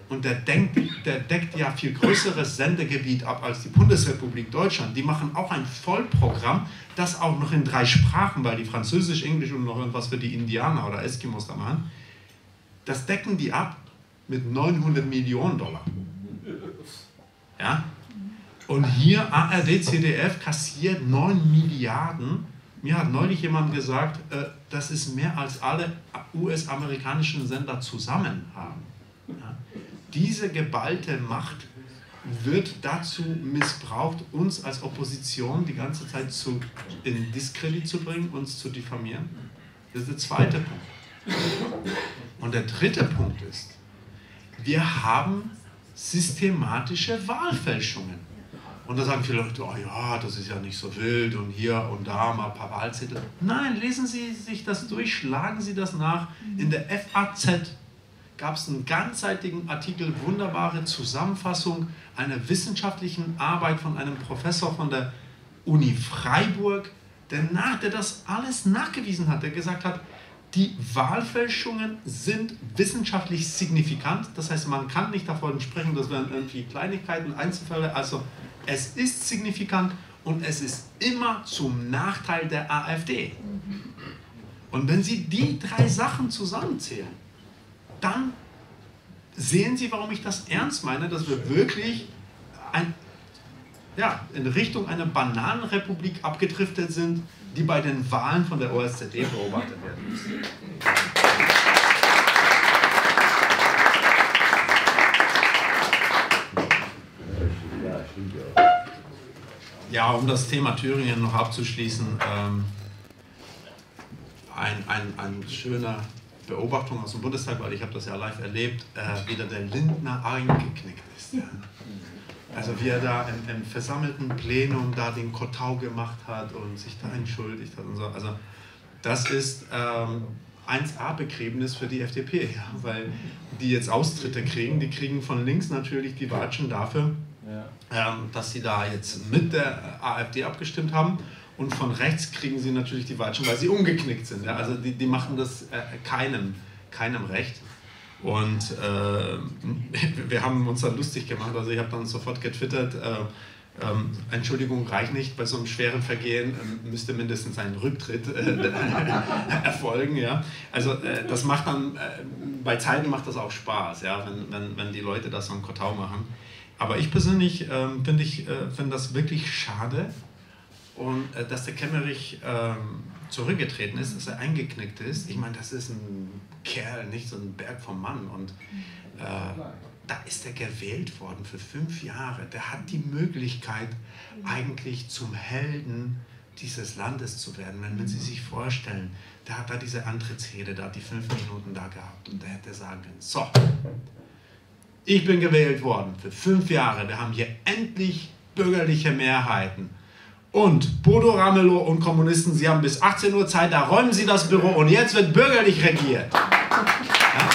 und der deckt ja viel größeres Sendegebiet ab als die Bundesrepublik Deutschland. Die machen auch ein Vollprogramm, das auch noch in 3 Sprachen, weil die Französisch, Englisch und noch irgendwas für die Indianer oder Eskimos da machen. Das decken die ab mit 900 Millionen $. Ja? Und hier ARD, ZDF kassiert 9 Milliarden. Mir hat neulich jemand gesagt, das ist mehr als alle US-amerikanischen Sender zusammen haben. Ja? Diese geballte Macht wird dazu missbraucht, uns als Opposition die ganze Zeit in Diskredit zu bringen, uns zu diffamieren. Das ist der zweite Punkt. Und der dritte Punkt ist, wir haben systematische Wahlfälschungen. Und da sagen viele Leute, oh ja, das ist ja nicht so wild und hier und da mal ein paar Wahlzettel. Nein, lesen Sie sich das durch, schlagen Sie das nach. In der FAZ gab es einen ganzseitigen Artikel, wunderbare Zusammenfassung einer wissenschaftlichen Arbeit von einem Professor von der Uni Freiburg, der das alles nachgewiesen hat, der gesagt hat, die Wahlfälschungen sind wissenschaftlich signifikant, das heißt, man kann nicht davon sprechen, das wären irgendwie Kleinigkeiten, Einzelfälle, also es ist signifikant und es ist immer zum Nachteil der AfD. Und wenn Sie die 3 Sachen zusammenzählen, dann sehen Sie, warum ich das ernst meine, dass wir wirklich in Richtung einer Bananenrepublik abgedriftet sind, die bei den Wahlen von der OSZE beobachtet werden müssen. Ja, um das Thema Thüringen noch abzuschließen, eine schöne Beobachtung aus dem Bundestag, weil ich habe das ja live erlebt, wie der Lindner eingeknickt ist. Ja. Also wie er da im versammelten Plenum da den Kotau gemacht hat und sich da entschuldigt hat und so. Also das ist 1A-Begräbnis für die FDP, ja, weil die jetzt Austritte kriegen, die kriegen von links natürlich die Watschen dafür, dass sie da jetzt mit der AfD abgestimmt haben und von rechts kriegen sie natürlich die Watschen, weil sie umgeknickt sind. Ja? Also die machen das keinem recht. Und wir haben uns dann lustig gemacht, also ich habe dann sofort getwittert, Entschuldigung reicht nicht, bei so einem schweren Vergehen müsste mindestens ein Rücktritt erfolgen. Ja? Also das macht dann, bei Zeiten macht das auch Spaß, ja? wenn die Leute das so ein Kotau machen. Aber ich persönlich finde das wirklich schade, und dass der Kemmerich zurückgetreten ist, dass er eingeknickt ist. Ich meine, das ist ein Kerl, nicht so ein Berg vom Mann. Und da ist er gewählt worden für 5 Jahre. Der hat die Möglichkeit, eigentlich zum Helden dieses Landes zu werden. Wenn Sie sich vorstellen, der hat da diese Antrittsrede, da hat die 5 Minuten da gehabt und der hätte sagen können, so, ich bin gewählt worden für 5 Jahre, wir haben hier endlich bürgerliche Mehrheiten. Und Bodo Ramelow und Kommunisten, Sie haben bis 18 Uhr Zeit, da räumen Sie das Büro und jetzt wird bürgerlich regiert. Ja?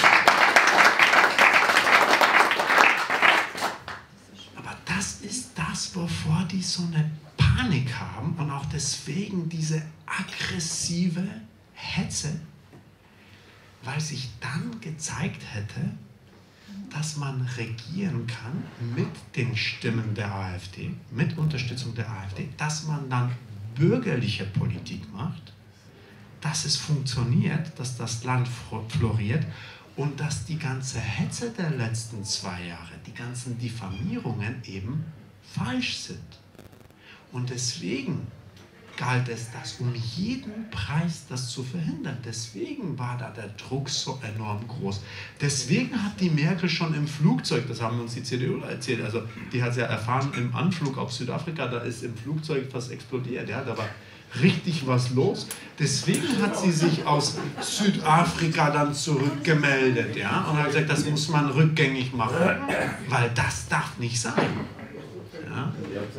Aber das ist das, wovor die so eine Panik haben und auch deswegen diese aggressive Hetze, weil sich dann gezeigt hätte, dass man regieren kann mit den Stimmen der AfD, mit Unterstützung der AfD, dass man dann bürgerliche Politik macht, dass es funktioniert, dass das Land floriert und dass die ganze Hetze der letzten 2 Jahre, die ganzen Diffamierungen eben falsch sind. Und deswegen galt es, das um jeden Preis das zu verhindern. Deswegen war da der Druck so enorm groß. Deswegen hat die Merkel schon im Flugzeug, das haben uns die CDU erzählt, also die hat es ja erfahren im Anflug auf Südafrika, da ist im Flugzeug fast explodiert, ja, da war richtig was los. Deswegen hat sie sich aus Südafrika dann zurückgemeldet, ja, und hat gesagt, das muss man rückgängig machen, weil das darf nicht sein. Ja.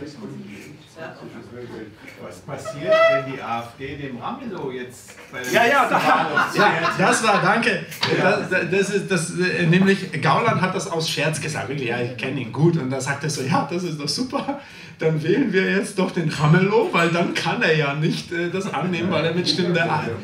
Was passiert, wenn die AfD dem Ramelow jetzt bei der das war, danke. Nämlich Gauland hat das aus Scherz gesagt, wirklich, ja, ich kenne ihn gut, und da sagt er so, ja, das ist doch super, dann wählen wir jetzt doch den Ramelow, weil dann kann er ja nicht das annehmen, weil er mit Stimmen der AfD.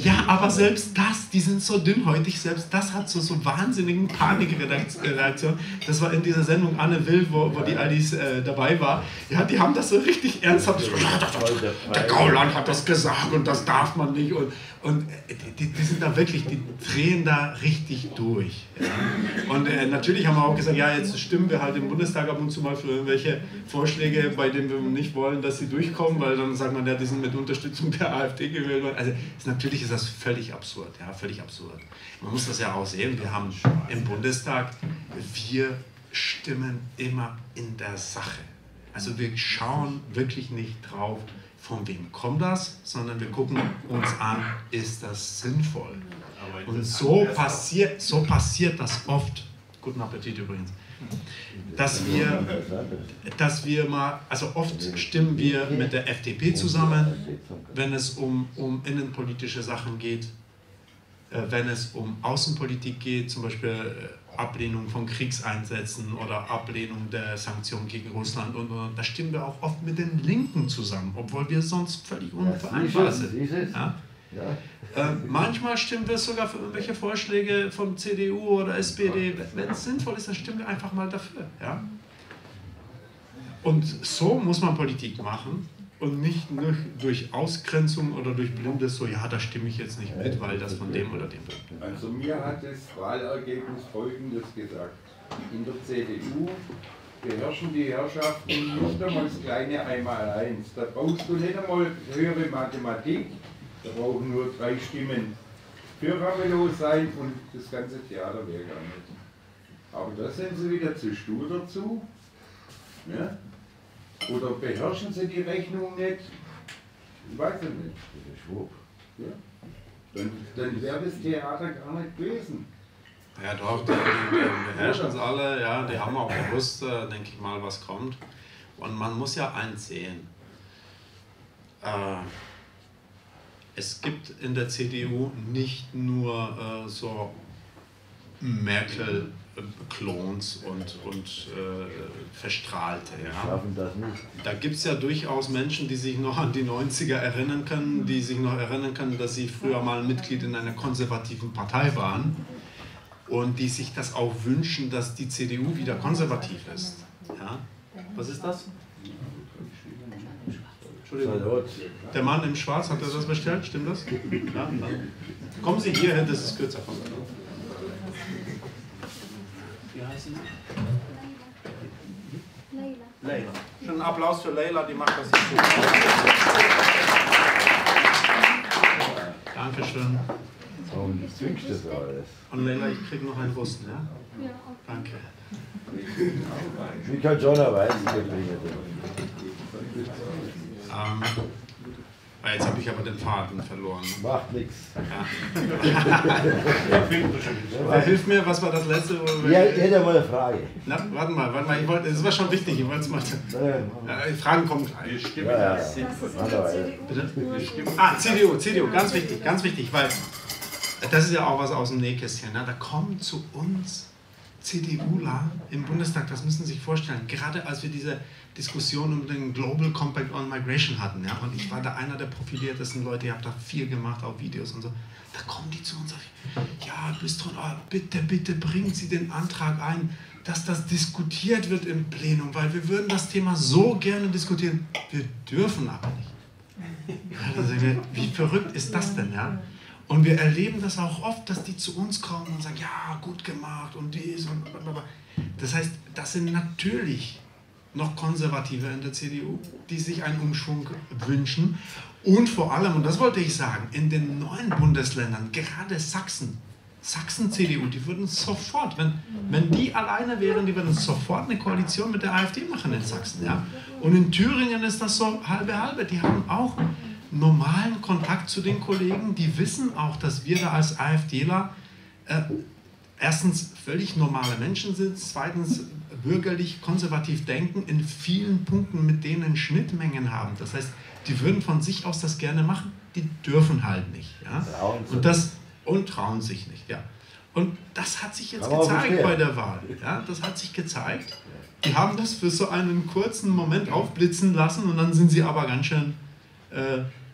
Ja, aber selbst das, die sind so dünnhäutig, selbst das hat so wahnsinnigen Panikreaktion. Das war in dieser Sendung Anne Will, wo die Alice dabei war. Ja, die haben das so richtig ernsthaft gesagt. Der Gauland hat das gesagt und das darf man nicht. Und die sind da wirklich, die drehen da richtig durch. Ja. Und natürlich haben wir auch gesagt, ja, jetzt stimmen wir halt im Bundestag ab und zu mal für irgendwelche Vorschläge, bei denen wir nicht wollen, dass sie durchkommen, weil dann sagt man, ja, die sind mit Unterstützung der AfD gewählt worden. Also natürlich ist das völlig absurd, ja, völlig absurd. Man muss das ja auch sehen, wir haben im Bundestag, wir stimmen immer in der Sache. Also wir schauen wirklich nicht drauf, von wem kommt das, sondern wir gucken uns an, ist das sinnvoll? Und so passiert das oft, guten Appetit übrigens, dass wir mal, also oft stimmen wir mit der FDP zusammen, wenn es um innenpolitische Sachen geht, wenn es um Außenpolitik geht, zum Beispiel Ablehnung von Kriegseinsätzen oder Ablehnung der Sanktionen gegen Russland und da stimmen wir auch oft mit den Linken zusammen, obwohl wir sonst völlig unvereinbar sind. Ja? Manchmal stimmen wir sogar für irgendwelche Vorschläge von CDU oder SPD. Wenn es sinnvoll ist, dann stimmen wir einfach mal dafür. Ja? Und so muss man Politik machen. Und nicht nur durch Ausgrenzung oder durch blindes so, ja, da stimme ich jetzt nicht mit, weil das von dem oder dem wird. Also mir hat das Wahlergebnis Folgendes gesagt. In der CDU beherrschen die Herrschaften nicht einmal das kleine Einmaleins. Da brauchst du nicht einmal höhere Mathematik, da brauchen nur 3 Stimmen für Ramelow sein und das ganze Theater wäre gar nicht. Aber da sind sie wieder zu stur dazu. Ja? Oder beherrschen sie die Rechnung nicht? Ich weiß es nicht. Ja? Dann wäre das Theater gar nicht gewesen. Ja doch, die beherrschen es alle, ja, die haben auch gewusst, denke ich mal, was kommt. Und man muss ja eins sehen. Es gibt in der CDU nicht nur so Merkel-Klons und Verstrahlte. Ja. Da gibt es ja durchaus Menschen, die sich noch an die 90er erinnern können, die sich noch erinnern können, dass sie früher mal Mitglied in einer konservativen Partei waren und die sich das auch wünschen, dass die CDU wieder konservativ ist. Ja. Was ist das? Entschuldigung. Der Mann im Schwarz, hat er das bestellt? Stimmt das? Ja, kommen Sie hierhin, das ist kürzer. Wie heißt sie? Leila. Schon einen Applaus für Leila, die macht das jetzt gut. Dankeschön. Und Leila, ich krieg noch einen Russen, ja? Ja. Danke. Ich kann schon erweisen. Jetzt habe ich aber den Faden verloren. Macht nichts. Ja. Hilf mir, was war das letzte? Ja, ich hätte mal eine Frage. Na, warte mal, das war schon wichtig, ich wollte es mal. Fragen kommen gleich. CDU, ganz wichtig, weil das ist ja auch was aus dem Nähkästchen. Ne? Da kommen zu uns CDUler im Bundestag, das müssen Sie sich vorstellen, gerade als wir diese Diskussion um den Global Compact on Migration hatten, ja, und ich war da einer der profiliertesten Leute, ich habe da viel gemacht, auch Videos und so, da kommen die zu uns und sagen, ja, Bistron, bitte bringen Sie den Antrag ein, dass das diskutiert wird im Plenum, weil wir würden das Thema so gerne diskutieren, wir dürfen aber nicht. Ja, wie verrückt ist das denn, ja? Und wir erleben das auch oft, dass die zu uns kommen und sagen, ja, gut gemacht und dies und blablabla. Das heißt, das sind natürlich noch Konservative in der CDU, die sich einen Umschwung wünschen. Und vor allem, und das wollte ich sagen, in den neuen Bundesländern, gerade Sachsen-CDU, die würden sofort, wenn die alleine wären, die würden sofort eine Koalition mit der AfD machen in Sachsen. Ja? Und in Thüringen ist das so halbe. Die haben auch normalen Kontakt zu den Kollegen, die wissen auch, dass wir da als AfDler erstens völlig normale Menschen sind, zweitens bürgerlich konservativ denken, in vielen Punkten mit denen Schnittmengen haben. Das heißt, die würden von sich aus das gerne machen, die dürfen halt nicht. Ja? Und trauen sich nicht. Ja. Und das hat sich jetzt gezeigt bei der Wahl. Ja? Das hat sich gezeigt. Die haben das für so einen kurzen Moment aufblitzen lassen und dann sind sie aber ganz schön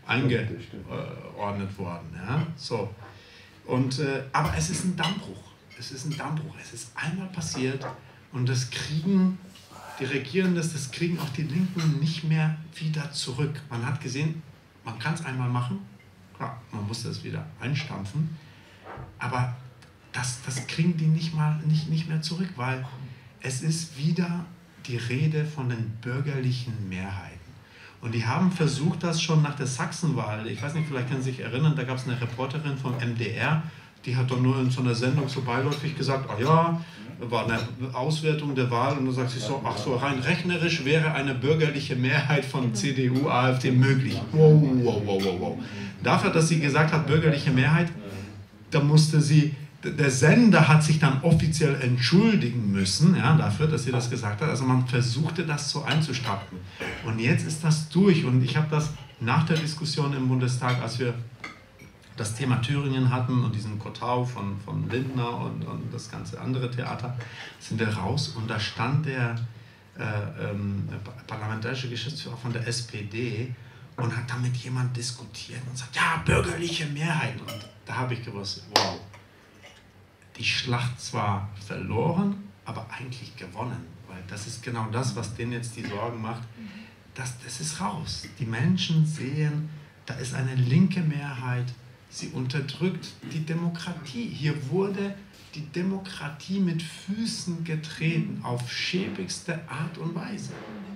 eingeordnet worden. Ja? So. Und, aber es ist ein Dammbruch. Es ist ein Dammbruch. Es ist einmal passiert und das kriegen die Regierenden, das kriegen auch die Linken nicht mehr wieder zurück. Man hat gesehen, man kann es einmal machen, klar, man muss das wieder einstampfen, aber das kriegen die nicht mehr zurück, weil es ist wieder die Rede von den bürgerlichen Mehrheiten. Und die haben versucht, das schon nach der Sachsenwahl, ich weiß nicht, vielleicht können Sie sich erinnern, da gab es eine Reporterin vom MDR, die hat doch nur in so einer Sendung so beiläufig gesagt, ah ja, war eine Auswertung der Wahl und dann sagt sie so, ach so, rein rechnerisch wäre eine bürgerliche Mehrheit von CDU, AfD möglich. Wow, wow, wow, wow, wow. Dafür, dass sie gesagt hat, bürgerliche Mehrheit, da musste sie, der Sender hat sich dann offiziell entschuldigen müssen, ja, dafür, dass sie das gesagt hat. Also man versuchte das so einzustampfen. Und jetzt ist das durch. Und ich habe das nach der Diskussion im Bundestag, als wir das Thema Thüringen hatten und diesen Kotau von Lindner und das ganze andere Theater, sind wir raus und da stand der parlamentarische Geschäftsführer von der SPD und hat da mit jemand diskutiert und sagt, ja, bürgerliche Mehrheit. Und da habe ich gewusst, wow, die Schlacht zwar verloren, aber eigentlich gewonnen, weil das ist genau das, was denen jetzt die Sorgen macht. Das ist raus. Die Menschen sehen, da ist eine linke Mehrheit, sie unterdrückt die Demokratie. Hier wurde die Demokratie mit Füßen getreten, auf schäbigste Art und Weise.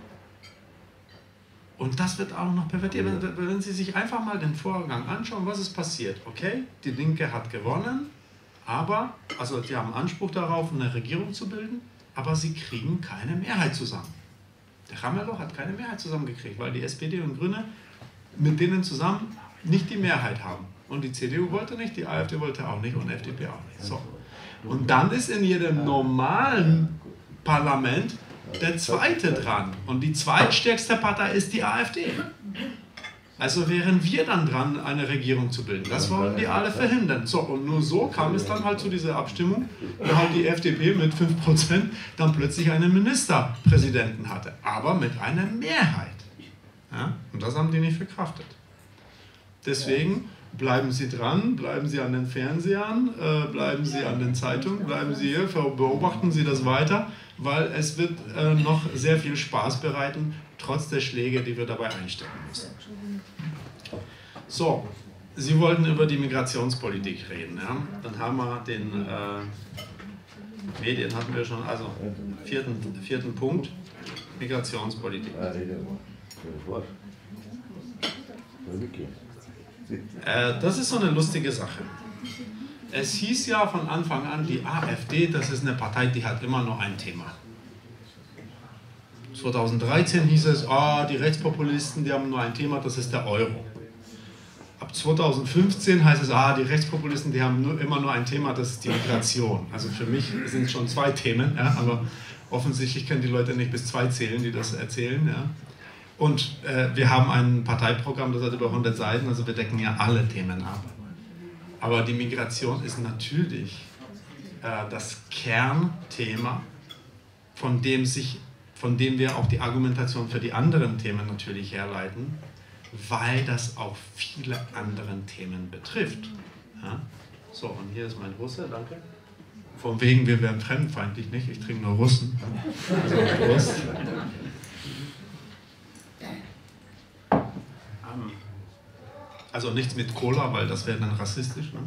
Und das wird auch noch pervertiert. Wenn Sie sich einfach mal den Vorgang anschauen, was ist passiert. Okay, die Linke hat gewonnen, aber, also sie haben Anspruch darauf, eine Regierung zu bilden, aber sie kriegen keine Mehrheit zusammen. Der Ramelow hat keine Mehrheit zusammengekriegt, weil die SPD und Grüne mit denen zusammen nicht die Mehrheit haben. Und die CDU wollte nicht, die AfD wollte auch nicht und FDP auch nicht. So. Und dann ist in jedem normalen Parlament der Zweite dran. Und die zweitstärkste Partei ist die AfD. Also wären wir dann dran, eine Regierung zu bilden. Das wollen die alle verhindern. So, und nur so kam es dann halt zu dieser Abstimmung, wo halt die FDP mit 5% dann plötzlich einen Ministerpräsidenten hatte. Aber mit einer Mehrheit. Ja? Und das haben die nicht verkraftet. Deswegen bleiben Sie dran, bleiben Sie an den Fernsehern, bleiben Sie an den Zeitungen, bleiben Sie hier, beobachten Sie das weiter, weil es wird noch sehr viel Spaß bereiten, trotz der Schläge, die wir dabei einstecken müssen. So, Sie wollten über die Migrationspolitik reden. Ja? Dann haben wir den Medien hatten wir schon, also vierten Punkt, Migrationspolitik. Das ist so eine lustige Sache. Es hieß ja von Anfang an, die AfD, das ist eine Partei, die hat immer nur ein Thema. 2013 hieß es, die Rechtspopulisten, die haben nur ein Thema, das ist der Euro. Ab 2015 heißt es, die Rechtspopulisten, die haben immer nur ein Thema, das ist die Migration. Also für mich sind es schon zwei Themen, ja, aber offensichtlich können die Leute nicht bis 2 zählen, die das erzählen. Ja. Und wir haben ein Parteiprogramm, das hat über 100 Seiten, also wir decken ja alle Themen ab. Aber die Migration ist natürlich das Kernthema, von dem wir auch die Argumentation für die anderen Themen natürlich herleiten, weil das auch viele andere Themen betrifft. Ja? So, und hier ist mein Russe, danke. Von wegen, wir wären fremdenfeindlich, nicht? Ich trinke nur Russen. Also, Prost. Also nichts mit Cola, weil das wäre dann rassistisch. Ne?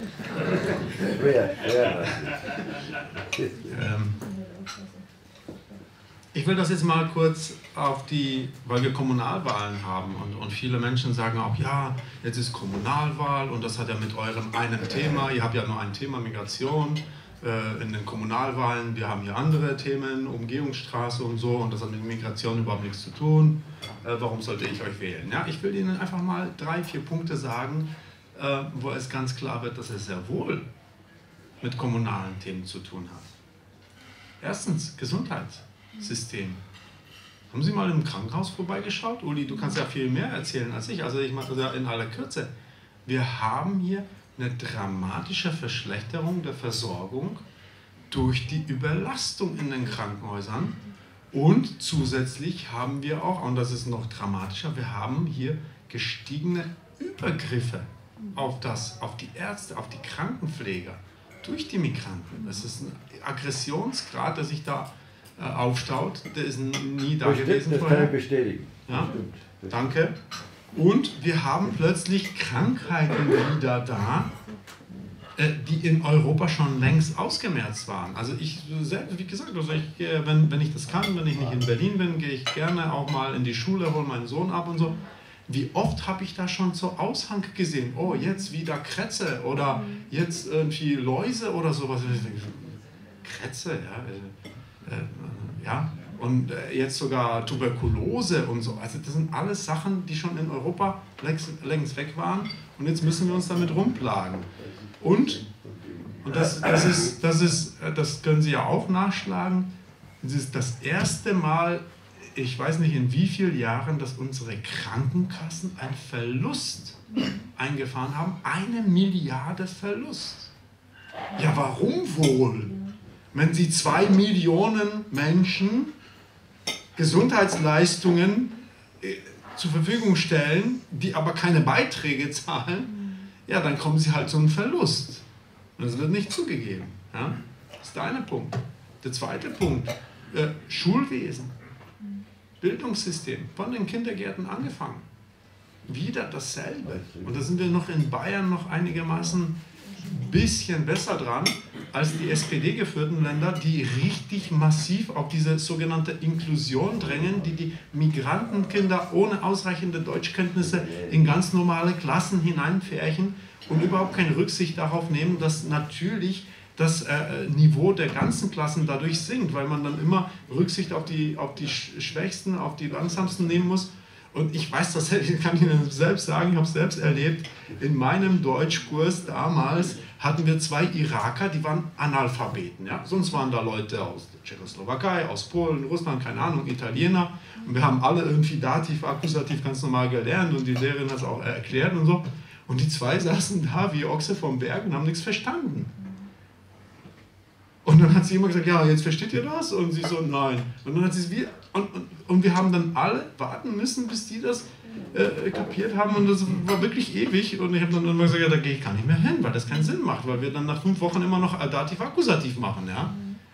Ich will das jetzt mal kurz auf weil wir Kommunalwahlen haben und viele Menschen sagen auch, ja, jetzt ist Kommunalwahl und das hat ja mit eurem einen Thema, ihr habt ja nur ein Thema Migration in den Kommunalwahlen, wir haben hier andere Themen, Umgehungsstraße und so und das hat mit Migration überhaupt nichts zu tun, warum sollte ich euch wählen? Ja, ich will Ihnen einfach mal 3, 4 Punkte sagen, wo es ganz klar wird, dass es sehr wohl mit kommunalen Themen zu tun hat. Erstens, Gesundheitssystem. Haben Sie mal im Krankenhaus vorbeigeschaut? Uli, du kannst ja viel mehr erzählen als ich. Also ich mache das ja in aller Kürze. Wir haben hier eine dramatische Verschlechterung der Versorgung durch die Überlastung in den Krankenhäusern. Und zusätzlich haben wir auch, und das ist noch dramatischer, wir haben hier gestiegene Übergriffe auf die Ärzte, auf die Krankenpfleger durch die Migranten. Das ist ein Aggressionsgrad, der sich da aufstaut, der ist nie da gewesen das vorher. kann ich bestätigen. Ja? Stimmt. Danke. Und wir haben plötzlich Krankheiten wieder da, die in Europa schon längst ausgemerzt waren. Also ich selbst, wie gesagt, also wenn ich das kann, wenn ich nicht in Berlin bin, gehe ich gerne auch mal in die Schule, hole meinen Sohn ab und so. Wie oft habe ich da schon so Aushang gesehen? Oh, jetzt wieder Krätze oder jetzt irgendwie Läuse oder sowas. Krätze, ja. Und jetzt sogar Tuberkulose und so. Also das sind alles Sachen, die schon in Europa längst weg waren und jetzt müssen wir uns damit rumplagen. Und das können Sie ja auch nachschlagen, es ist das erste Mal, ich weiß nicht in wie vielen Jahren, dass unsere Krankenkassen einen Verlust eingefahren haben. 1 Milliarde Verlust. Ja, warum wohl? Wenn Sie 2 Millionen Menschen Gesundheitsleistungen zur Verfügung stellen, die aber keine Beiträge zahlen, ja, dann kommen Sie halt zu einem Verlust. Und das wird nicht zugegeben. Ja? Das ist der eine Punkt. Der zweite Punkt, Schulwesen, Bildungssystem, von den Kindergärten angefangen. Wieder dasselbe. Und da sind wir noch in Bayern noch einigermaßen bisschen besser dran als die SPD-geführten Länder, die richtig massiv auf diese sogenannte Inklusion drängen, die die Migrantenkinder ohne ausreichende Deutschkenntnisse in ganz normale Klassen hineinpferchen und überhaupt keine Rücksicht darauf nehmen, dass natürlich das Niveau der ganzen Klassen dadurch sinkt, weil man dann immer Rücksicht auf die Schwächsten, auf die Langsamsten nehmen muss. Und ich weiß das, kann ich Ihnen selbst sagen, ich habe es selbst erlebt, in meinem Deutschkurs damals hatten wir 2 Iraker, die waren Analphabeten. Ja? Sonst waren da Leute aus der Tschechoslowakei, aus Polen, Russland, keine Ahnung, Italiener. Und wir haben alle irgendwie Dativ, Akkusativ ganz normal gelernt und die Lehrerin hat es auch erklärt und so. Und die 2 saßen da wie Ochse vom Berg und haben nichts verstanden. Und dann hat sie immer gesagt, ja, jetzt versteht ihr das? Und sie so, nein. Und dann hat sie es wieder, und wir haben dann alle warten müssen, bis die das kapiert haben. Und das war wirklich ewig. Und ich habe dann immer gesagt, ja, da gehe ich gar nicht mehr hin, weil das keinen Sinn macht, weil wir dann nach 5 Wochen immer noch Dativ, Akkusativ machen. Ja?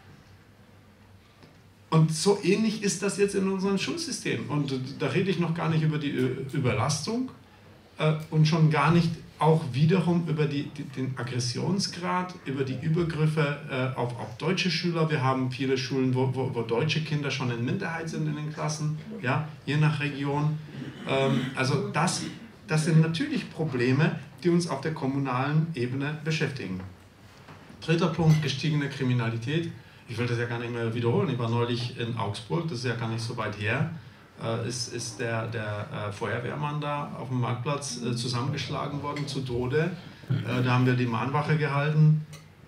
Und so ähnlich ist das jetzt in unserem Schulsystem. Und da rede ich noch gar nicht über die Überlastung und schon gar nicht auch wiederum über den Aggressionsgrad, über die Übergriffe auf deutsche Schüler. Wir haben viele Schulen, wo deutsche Kinder schon in Minderheit sind in den Klassen, ja, je nach Region. Also das sind natürlich Probleme, die uns auf der kommunalen Ebene beschäftigen. Dritter Punkt, gestiegene Kriminalität. Ich will das ja gar nicht mehr wiederholen. Ich war neulich in Augsburg, das ist ja gar nicht so weit her. Ist der Feuerwehrmann da auf dem Marktplatz zusammengeschlagen worden zu Tode. Da haben wir die Mahnwache gehalten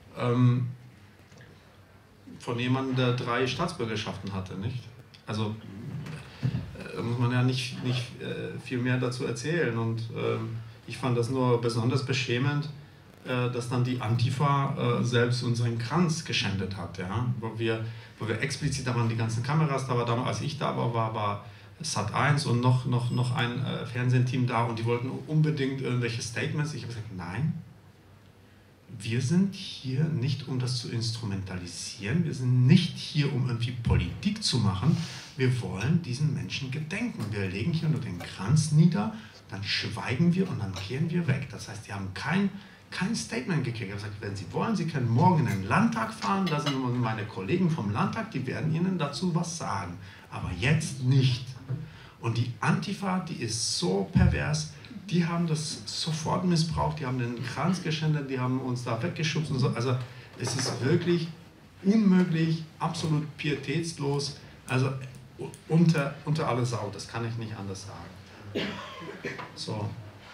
von jemandem, der 3 Staatsbürgerschaften hatte. Nicht? Also da muss man ja nicht viel mehr dazu erzählen. Und ich fand das nur besonders beschämend, dass dann die Antifa selbst unseren Kranz geschändet hat. Ja? Wo wir explizit, da waren die ganzen Kameras, da war damals, als ich da war Sat1 und noch ein Fernsehteam da und die wollten unbedingt irgendwelche Statements. Ich habe gesagt, nein, wir sind hier nicht, um das zu instrumentalisieren, wir sind nicht hier, um irgendwie Politik zu machen, wir wollen diesen Menschen gedenken. Wir legen hier nur den Kranz nieder, dann schweigen wir und dann kehren wir weg. Das heißt, die haben kein Statement gekriegt. Ich habe gesagt, wenn Sie wollen, Sie können morgen in den Landtag fahren, da sind meine Kollegen vom Landtag, die werden Ihnen dazu was sagen. Aber jetzt nicht. Und die Antifa, die ist so pervers, die haben das sofort missbraucht, die haben den Kranz geschändet, die haben uns da weggeschubst und so. Also es ist wirklich unmöglich, absolut pietätslos, also unter alle Sau, das kann ich nicht anders sagen. So.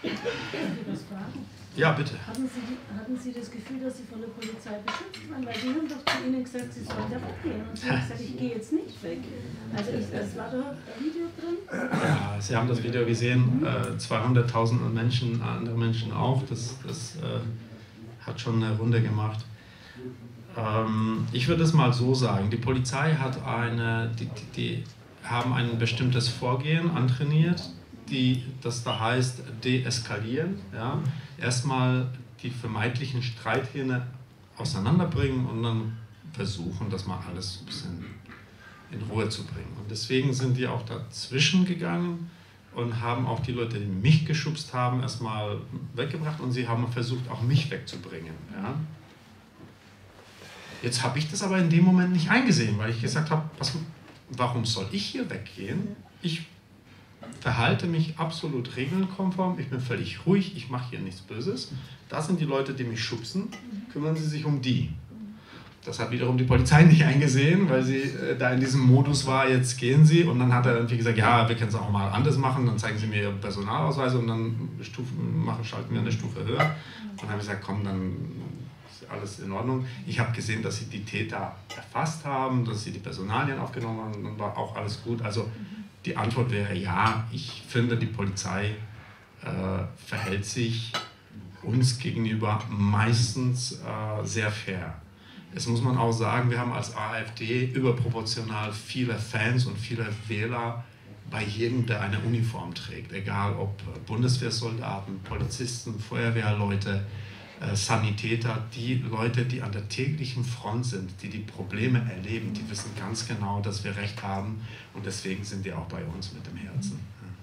Ja, bitte. Hatten Sie das Gefühl, dass Sie von der Polizei beschützt waren? Weil die haben doch zu Ihnen gesagt, Sie sollen da weggehen. Und Sie haben gesagt, ich gehe jetzt nicht weg. Also das war doch ein Video drin? Ja, Sie haben das Video gesehen. 200.000 Menschen, andere Menschen auch. Das hat schon eine Runde gemacht. Ich würde es mal so sagen. Die Polizei hat die haben ein bestimmtes Vorgehen antrainiert. das da heißt deeskalieren. Ja? Erstmal die vermeintlichen Streithähne auseinanderbringen und dann versuchen, das mal alles ein bisschen in Ruhe zu bringen. Und deswegen sind die auch dazwischen gegangen und haben auch die Leute, die mich geschubst haben, erstmal weggebracht und sie haben versucht, auch mich wegzubringen. Ja? Jetzt habe ich das aber in dem Moment nicht eingesehen, weil ich gesagt habe, warum soll ich hier weggehen? Ich verhalte mich absolut regelkonform, ich bin völlig ruhig, ich mache hier nichts Böses. Das sind die Leute, die mich schubsen, kümmern Sie sich um die. Das hat wiederum die Polizei nicht eingesehen, weil sie da in diesem Modus war, jetzt gehen Sie. Und dann hat er irgendwie gesagt, ja, wir können es auch mal anders machen, dann zeigen Sie mir Ihre Personalausweise und dann schalten wir eine Stufe höher. Und dann habe ich gesagt, komm, dann ist alles in Ordnung. Ich habe gesehen, dass Sie die Täter erfasst haben, dass Sie die Personalien aufgenommen haben, dann war auch alles gut. Also die Antwort wäre ja, ich finde, die Polizei verhält sich uns gegenüber meistens sehr fair. Es muss man auch sagen, wir haben als AfD überproportional viele Fans und viele Wähler bei jedem, der eine Uniform trägt. Egal ob Bundeswehrsoldaten, Polizisten, Feuerwehrleute, Sanitäter, die Leute, die an der täglichen Front sind, die die Probleme erleben, die wissen ganz genau, dass wir Recht haben und deswegen sind die auch bei uns mit dem Herzen.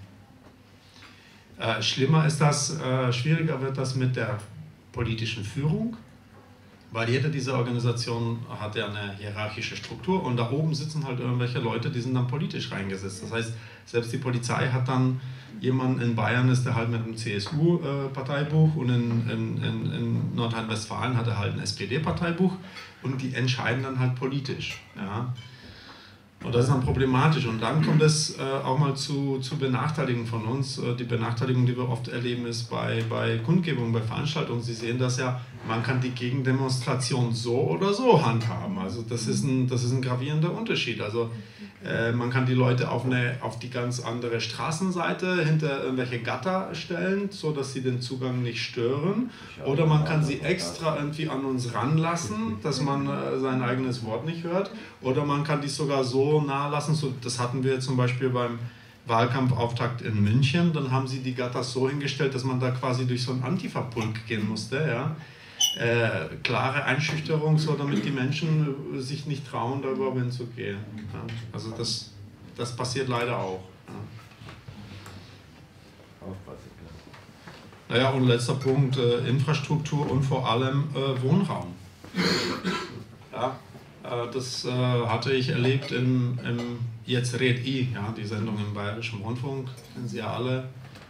Schlimmer ist das, schwieriger wird das mit der politischen Führung. Weil jede dieser Organisationen hat ja eine hierarchische Struktur und da oben sitzen halt irgendwelche Leute, die sind dann politisch reingesetzt. Das heißt, selbst die Polizei hat dann jemanden in Bayern, ist der halt mit einem CSU-Parteibuch und in Nordrhein-Westfalen hat er halt ein SPD-Parteibuch und die entscheiden dann halt politisch. Ja. Und das ist dann problematisch. Und dann kommt es auch mal zu Benachteiligungen von uns. Die Benachteiligung, die wir oft erleben, ist bei Kundgebungen, bei Veranstaltungen. Sie sehen das ja, man kann die Gegendemonstration so oder so handhaben. Also das ist ein gravierender Unterschied. Also man kann die Leute auf die ganz andere Straßenseite hinter irgendwelche Gatter stellen, sodass sie den Zugang nicht stören. Oder man kann sie extra irgendwie an uns ranlassen, dass man sein eigenes Wort nicht hört. Oder man kann die sogar so nah lassen. So, das hatten wir zum Beispiel beim Wahlkampfauftakt in München. Dann haben sie die Gatters so hingestellt, dass man da quasi durch so einen Antifa-Pulk gehen musste. Ja. Klare Einschüchterung, so damit die Menschen sich nicht trauen, da überhaupt hinzugehen. Ja. Also das passiert leider auch. Ja. Naja, und letzter Punkt, Infrastruktur und vor allem Wohnraum. Ja, das hatte ich erlebt im Jetzt red I, ja, die Sendung im Bayerischen Rundfunk, kennen Sie ja alle.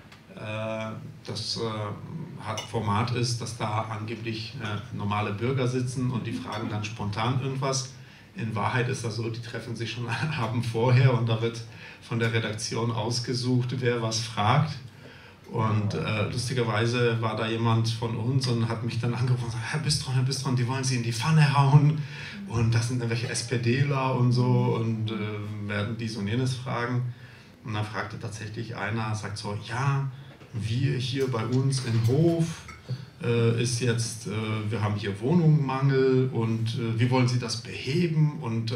Das Format ist, dass da angeblich normale Bürger sitzen und die fragen dann spontan irgendwas. In Wahrheit ist das so, die treffen sich schon einen Abend vorher und da wird von der Redaktion ausgesucht, wer was fragt. Und lustigerweise war da jemand von uns und hat mich dann angerufen und gesagt, Herr Bistron, die wollen Sie in die Pfanne hauen und das sind irgendwelche SPDler und so und werden dies und jenes fragen. Und dann fragte tatsächlich einer, sagt so, ja, wir hier bei uns in Hof ist jetzt, wir haben hier Wohnungsmangel und wie wollen Sie das beheben? Und,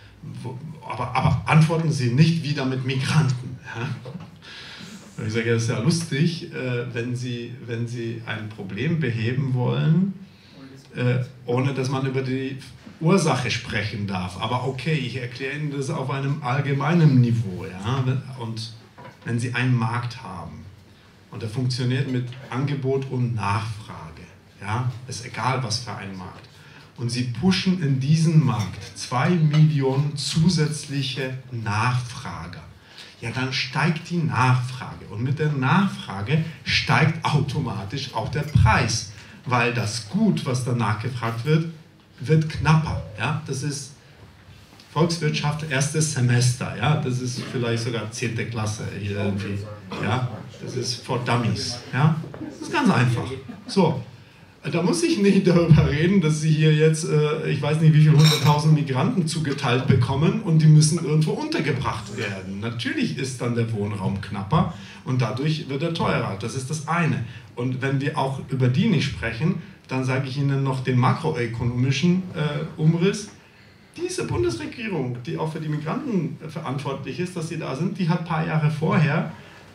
aber antworten Sie nicht wieder mit Migranten. Ja? Und ich sage, das ist ja lustig, wenn Sie ein Problem beheben wollen, ohne dass man über die Ursache sprechen darf. Aber okay, ich erkläre Ihnen das auf einem allgemeinen Niveau. Ja? Und wenn Sie einen Markt haben und der funktioniert mit Angebot und Nachfrage, ja? Ist egal, was für ein Markt, und Sie pushen in diesen Markt 2 Millionen zusätzliche Nachfrager, ja, dann steigt die Nachfrage und mit der Nachfrage steigt automatisch auch der Preis, weil das Gut, was danach gefragt wird knapper. Ja? Das ist Volkswirtschaft, erstes Semester, ja? Das ist vielleicht sogar 10. Klasse hier irgendwie. Ja? Das ist for Dummies. Ja? Das ist ganz einfach. So, da muss ich nicht darüber reden, dass Sie hier jetzt, ich weiß nicht wie viele 100.000 Migranten zugeteilt bekommen und die müssen irgendwo untergebracht werden. Natürlich ist dann der Wohnraum knapper und dadurch wird er teurer. Das ist das eine. Und wenn wir auch über die nicht sprechen, dann sage ich Ihnen noch den makroökonomischen Umriss. Diese Bundesregierung, die auch für die Migranten verantwortlich ist, dass sie da sind, die hat ein paar Jahre vorher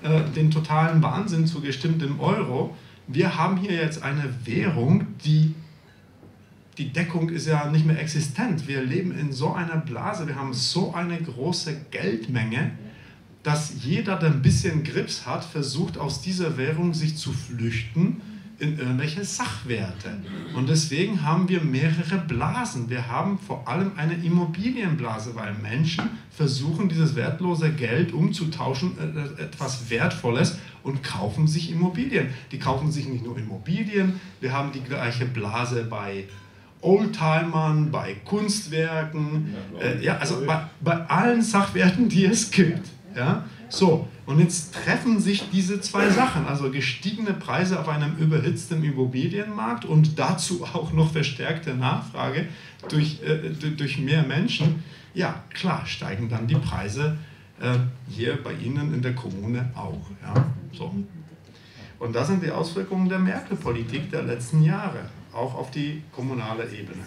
den totalen Wahnsinn zugestimmt im Euro. Wir haben hier jetzt eine Währung, die Deckung ist ja nicht mehr existent. Wir leben in so einer Blase, wir haben so eine große Geldmenge, dass jeder, der ein bisschen Grips hat, versucht aus dieser Währung sich zu flüchten in irgendwelche Sachwerte. Und deswegen haben wir mehrere Blasen. Wir haben vor allem eine Immobilienblase, weil Menschen versuchen, dieses wertlose Geld umzutauschen in etwas Wertvolles und kaufen sich Immobilien. Die kaufen sich nicht nur Immobilien, wir haben die gleiche Blase bei Oldtimern, bei Kunstwerken, also bei allen Sachwerten, die es gibt. Ja? So, und jetzt treffen sich diese zwei Sachen, also gestiegene Preise auf einem überhitzten Immobilienmarkt und dazu auch noch verstärkte Nachfrage durch mehr Menschen. Ja, klar, steigen dann die Preise hier bei Ihnen in der Kommune auch. Ja? So. Und das sind die Auswirkungen der Merkel-Politik der letzten Jahre, auch auf die kommunale Ebene.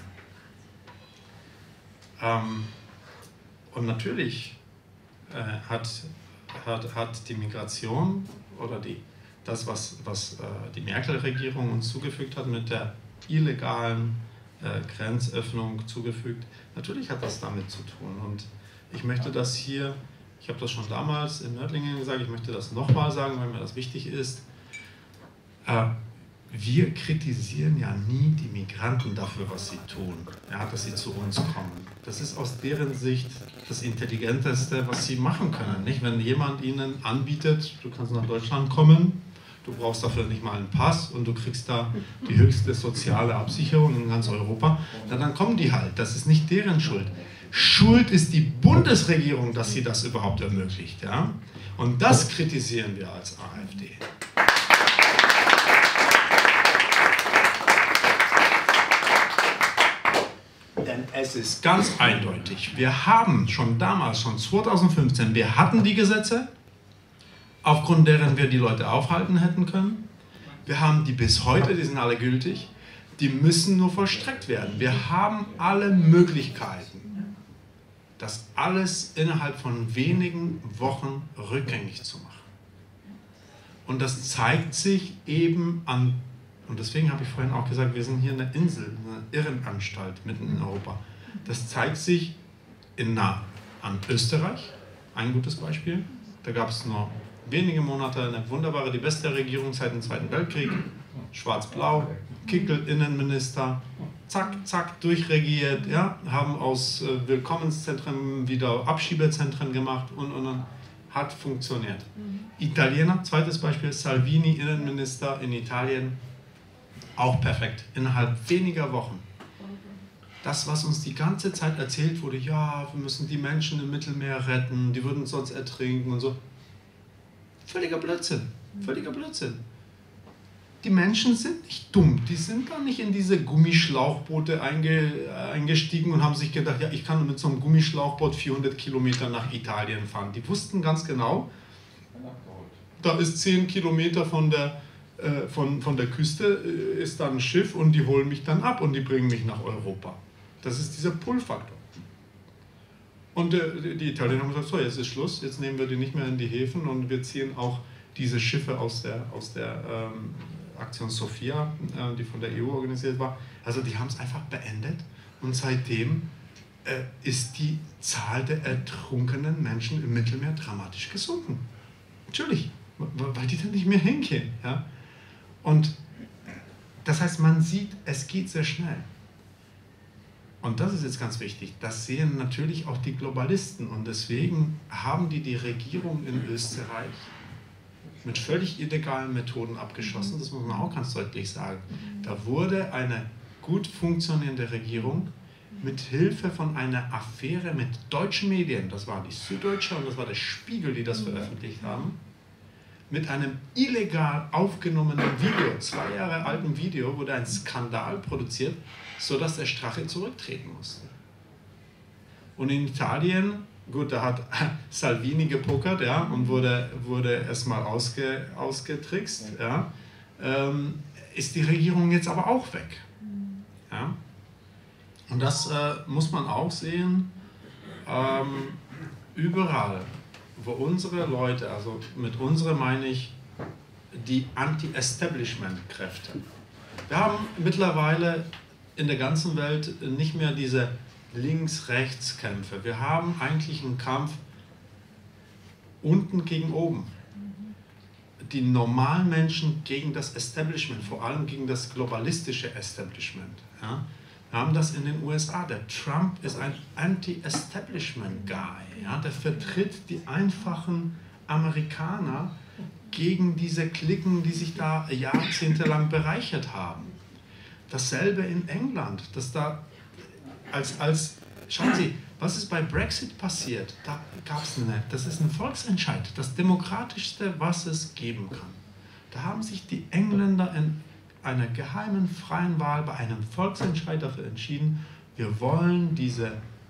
Und natürlich hat die Migration oder das, was die Merkel-Regierung uns zugefügt hat mit der illegalen Grenzöffnung zugefügt, natürlich hat das damit zu tun. Und ich möchte das hier, ich habe das schon damals in Nördlingen gesagt, ich möchte das nochmal sagen, weil mir das wichtig ist. Wir kritisieren ja nie die Migranten dafür, was sie tun, ja, dass sie zu uns kommen. Das ist aus deren Sicht das Intelligenteste, was sie machen können. Nicht? Wenn jemand ihnen anbietet, du kannst nach Deutschland kommen, du brauchst dafür nicht mal einen Pass und du kriegst da die höchste soziale Absicherung in ganz Europa, dann kommen die halt. Das ist nicht deren Schuld. Schuld ist die Bundesregierung, dass sie das überhaupt ermöglicht. Ja? Und das kritisieren wir als AfD. Denn es ist ganz eindeutig, wir haben schon damals, schon 2015, wir hatten die Gesetze, aufgrund deren wir die Leute aufhalten hätten können. Wir haben die bis heute, die sind alle gültig, die müssen nur vollstreckt werden. Wir haben alle Möglichkeiten, das alles innerhalb von wenigen Wochen rückgängig zu machen. Und das zeigt sich eben an. Und deswegen habe ich vorhin auch gesagt, wir sind hier eine Insel, eine Irrenanstalt mitten in Europa. Das zeigt sich an Österreich, ein gutes Beispiel. Da gab es nur wenige Monate eine wunderbare, die beste Regierung seit dem Zweiten Weltkrieg. Schwarz-Blau, Kickl Innenminister, zack, zack, durchregiert, ja, haben aus Willkommenszentren wieder Abschiebezentren gemacht und hat funktioniert. Italiener, zweites Beispiel, Salvini, Innenminister in Italien, auch perfekt, innerhalb weniger Wochen. Das, was uns die ganze Zeit erzählt wurde, ja, wir müssen die Menschen im Mittelmeer retten, die würden sonst ertrinken und so. Völliger Blödsinn, völliger Blödsinn. Die Menschen sind nicht dumm, die sind da nicht in diese Gummischlauchboote eingestiegen und haben sich gedacht, ja, ich kann mit so einem Gummischlauchboot 400 Kilometer nach Italien fahren. Die wussten ganz genau, da ist 10 Kilometer von der Küste ist dann ein Schiff und die holen mich dann ab und die bringen mich nach Europa. Das ist dieser Pull-Faktor. Und die Italiener haben gesagt, so, jetzt ist Schluss, jetzt nehmen wir die nicht mehr in die Häfen und wir ziehen auch diese Schiffe aus der Aktion Sophia, die von der EU organisiert war. Also die haben es einfach beendet und seitdem ist die Zahl der ertrunkenen Menschen im Mittelmeer dramatisch gesunken. Natürlich, weil die dann nicht mehr hingehen. Ja? Und das heißt, man sieht, es geht sehr schnell. Und das ist jetzt ganz wichtig. Das sehen natürlich auch die Globalisten. Und deswegen haben die Regierung in Österreich mit völlig illegalen Methoden abgeschossen. Das muss man auch ganz deutlich sagen. Da wurde eine gut funktionierende Regierung mit Hilfe von einer Affäre mit deutschen Medien, das war die Süddeutsche und das war der Spiegel, die das veröffentlicht haben, mit einem illegal aufgenommenen Video, 2 Jahre alten Video, wurde ein Skandal produziert, sodass der Strache zurücktreten musste. Und in Italien, gut, da hat Salvini gepokert, ja, und wurde erstmal ausgetrickst, ja, ist die Regierung jetzt aber auch weg. Ja. Und das muss man auch sehen, überall wo unsere Leute, also mit unsere meine ich die Anti-Establishment-Kräfte. Wir haben mittlerweile in der ganzen Welt nicht mehr diese Links-Rechts-Kämpfe. Wir haben eigentlich einen Kampf unten gegen oben. Die normalen Menschen gegen das Establishment, vor allem gegen das globalistische Establishment. Ja? Wir haben das in den USA. Der Trump ist ein Anti-Establishment-Guy. Ja? Der vertritt die einfachen Amerikaner gegen diese Cliquen, die sich da jahrzehntelang bereichert haben. Dasselbe in England. Dass da schauen Sie, was ist bei Brexit passiert? Da gab es das ist ein Volksentscheid, das demokratischste, was es geben kann. Da haben sich die Engländer in einer geheimen, freien Wahl bei einem Volksentscheid dafür entschieden, wir wollen diese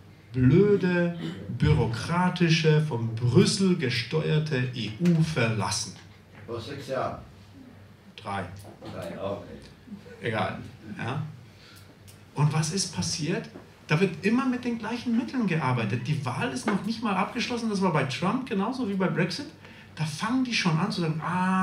blöde, bürokratische, von Brüssel gesteuerte EU verlassen. Vor 6 Jahren. 3. 3, okay. Egal. Ja? Und was ist passiert? Da wird immer mit den gleichen Mitteln gearbeitet. Die Wahl ist noch nicht mal abgeschlossen. Das war bei Trump genauso wie bei Brexit. Da fangen die schon an zu sagen,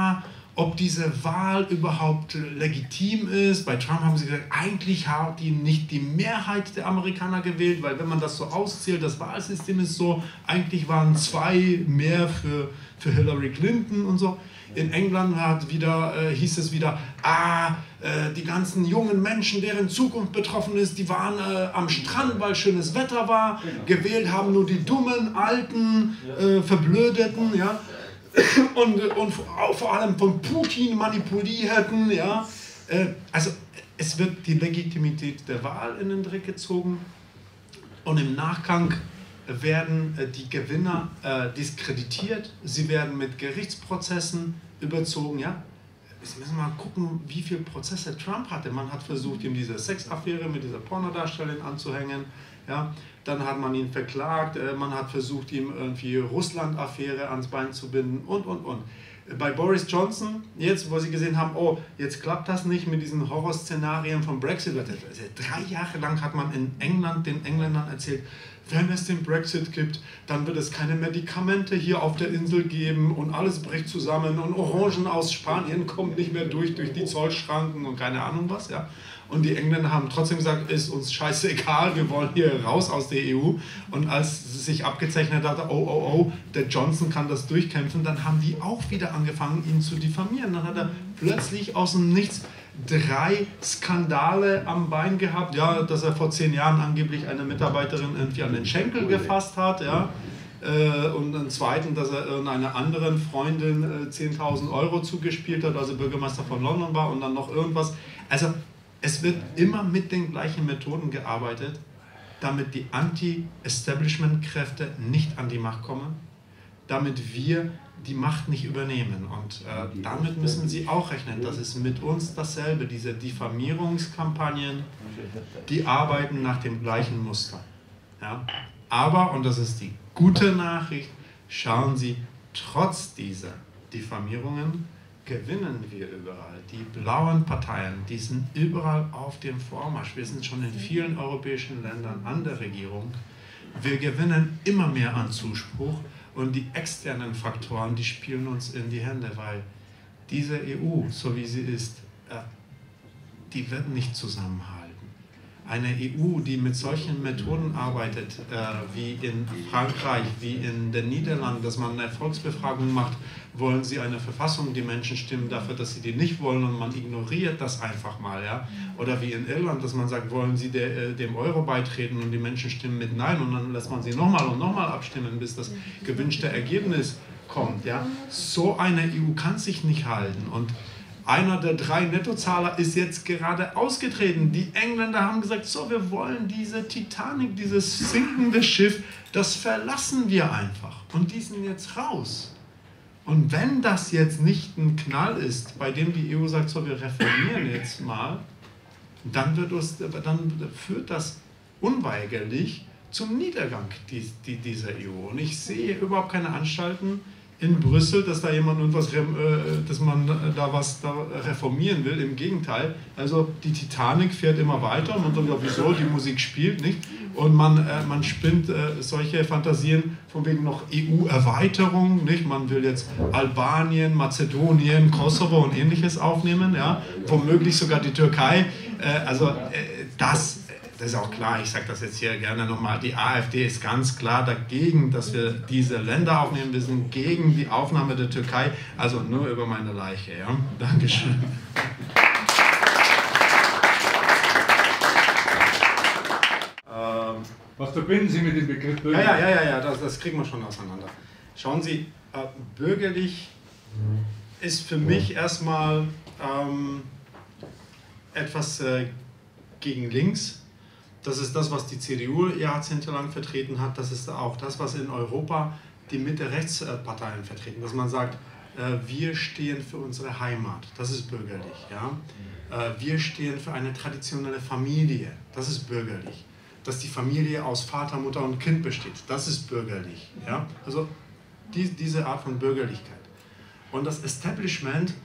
ob diese Wahl überhaupt legitim ist. Bei Trump haben sie gesagt, eigentlich hat die nicht die Mehrheit der Amerikaner gewählt, weil wenn man das so auszählt, das Wahlsystem ist so, eigentlich waren 2 mehr für Hillary Clinton und so. In England hieß es wieder, die ganzen jungen Menschen, deren Zukunft betroffen ist, die waren am Strand, weil schönes Wetter war. Gewählt haben nur die dummen, alten, Verblödeten, ja. Und vor allem von Putin manipulierten, ja. Also es wird die Legitimität der Wahl in den Dreck gezogen und im Nachgang werden die Gewinner diskreditiert, sie werden mit Gerichtsprozessen überzogen. Ja? Jetzt müssen wir mal gucken, wie viele Prozesse Trump hatte. Man hat versucht, ihm diese Sexaffäre mit dieser Pornodarstellerin anzuhängen. Ja? Dann hat man ihn verklagt, man hat versucht, ihm irgendwie Russland-Affäre ans Bein zu binden und. Bei Boris Johnson, jetzt, wo sie gesehen haben, oh, jetzt klappt das nicht mit diesen Horrorszenarien vom Brexit. 3 Jahre lang hat man in England den Engländern erzählt, wenn es den Brexit gibt, dann wird es keine Medikamente hier auf der Insel geben und alles bricht zusammen und Orangen aus Spanien kommen nicht mehr durch die Zollschranken und keine Ahnung was. Ja. Und die Engländer haben trotzdem gesagt, ist uns scheißegal, wir wollen hier raus aus der EU. Und als sich abgezeichnet hatte, der Johnson kann das durchkämpfen, dann haben die auch wieder angefangen, ihn zu diffamieren. Dann hat er plötzlich aus dem Nichts 3 Skandale am Bein gehabt, ja, dass er vor 10 Jahren angeblich eine Mitarbeiterin irgendwie an den Schenkel gefasst hat, ja. Und einen zweiten, dass er irgendeiner anderen Freundin 10.000 Euro zugespielt hat, als er Bürgermeister von London war und dann noch irgendwas. Also es wird immer mit den gleichen Methoden gearbeitet, damit die Anti-Establishment-Kräfte nicht an die Macht kommen, damit wir die Macht nicht übernehmen. Und damit müssen Sie auch rechnen. Das ist mit uns dasselbe. Diese Diffamierungskampagnen, die arbeiten nach dem gleichen Muster. Ja? Aber, und das ist die gute Nachricht, schauen Sie, trotz dieser Diffamierungen gewinnen wir überall. Die blauen Parteien, die sind überall auf dem Vormarsch. Wir sind schon in vielen europäischen Ländern an der Regierung. Wir gewinnen immer mehr an Zuspruch und die externen Faktoren, die spielen uns in die Hände, weil diese EU, so wie sie ist, die wird nicht zusammenhalten. Eine EU, die mit solchen Methoden arbeitet, wie in Frankreich, wie in den Niederlanden, dass man eine Volksbefragung macht, wollen sie eine Verfassung, die Menschen stimmen dafür, dass sie die nicht wollen und man ignoriert das einfach mal. Ja? Oder wie in Irland, dass man sagt, wollen sie dem Euro beitreten und die Menschen stimmen mit Nein und dann lässt man sie nochmal und nochmal abstimmen, bis das gewünschte Ergebnis kommt. Ja? So eine EU kann sich nicht halten und einer der 3 Nettozahler ist jetzt gerade ausgetreten. Die Engländer haben gesagt, so, wir wollen diese Titanic, dieses sinkende Schiff, das verlassen wir einfach. Und die sind jetzt raus. Und wenn das jetzt nicht ein Knall ist, bei dem die EU sagt, so, wir reformieren jetzt mal, dann führt das unweigerlich zum Niedergang dieser EU. Und ich sehe überhaupt keine Anstalten in Brüssel, dass da jemand dass man da was reformieren will. Im Gegenteil. Also die Titanic fährt immer weiter und man sagt, ja wieso, die Musik spielt nicht. Und man spinnt solche Fantasien von wegen noch EU-Erweiterung, nicht? Man will jetzt Albanien, Mazedonien, Kosovo und ähnliches aufnehmen, ja? Womöglich sogar die Türkei. Das ist auch klar, ich sage das jetzt hier gerne nochmal, die AfD ist ganz klar dagegen, dass wir diese Länder aufnehmen. Wir sind gegen die Aufnahme der Türkei, also nur über meine Leiche. Ja? Dankeschön. Was verbinden Sie mit dem Begriff bürgerlich? Ja, das kriegen wir schon auseinander. Schauen Sie, bürgerlich ist für mich erstmal etwas gegen links. Das ist das, was die CDU jahrzehntelang vertreten hat. Das ist auch das, was in Europa die Mitte-Rechts-Parteien vertreten. Dass man sagt, wir stehen für unsere Heimat. Das ist bürgerlich. Ja? Wir stehen für eine traditionelle Familie. Das ist bürgerlich. Dass die Familie aus Vater, Mutter und Kind besteht. Das ist bürgerlich. Ja? Also diese Art von Bürgerlichkeit. Und das Establishment,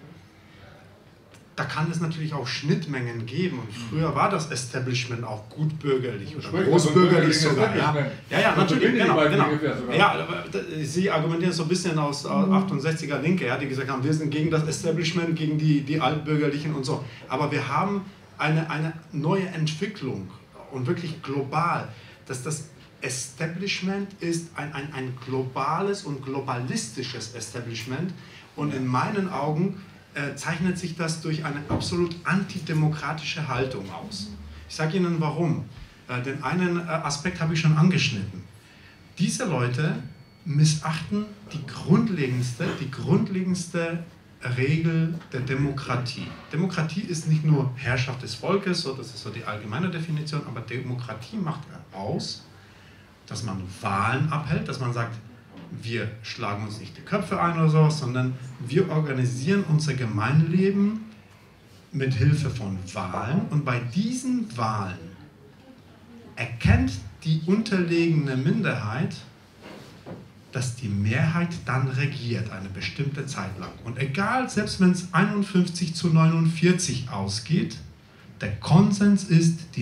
da kann es natürlich auch Schnittmengen geben. Und früher war das Establishment auch gut bürgerlich oder großbürgerlich sogar. Ja, natürlich. Genau. Ja, aber Sie argumentieren so ein bisschen aus 68er Linke, ja, die gesagt haben, wir sind gegen das Establishment, gegen die Altbürgerlichen und so. Aber wir haben eine neue Entwicklung und wirklich global, dass das Establishment ist ein globales und globalistisches Establishment. Und in meinen Augen zeichnet sich das durch eine absolut antidemokratische Haltung aus. Ich sage Ihnen warum. Den einen Aspekt habe ich schon angeschnitten. Diese Leute missachten die grundlegendste Regel der Demokratie. Demokratie ist nicht nur Herrschaft des Volkes, so, das ist so die allgemeine Definition, aber Demokratie macht aus, dass man Wahlen abhält, dass man sagt, wir schlagen uns nicht die Köpfe ein oder so, sondern wir organisieren unser Gemeinleben mit Hilfe von Wahlen. Und bei diesen Wahlen erkennt die unterlegene Minderheit, dass die Mehrheit dann regiert, eine bestimmte Zeit lang. Und egal, selbst wenn es 51:49 ausgeht, der Konsens ist, die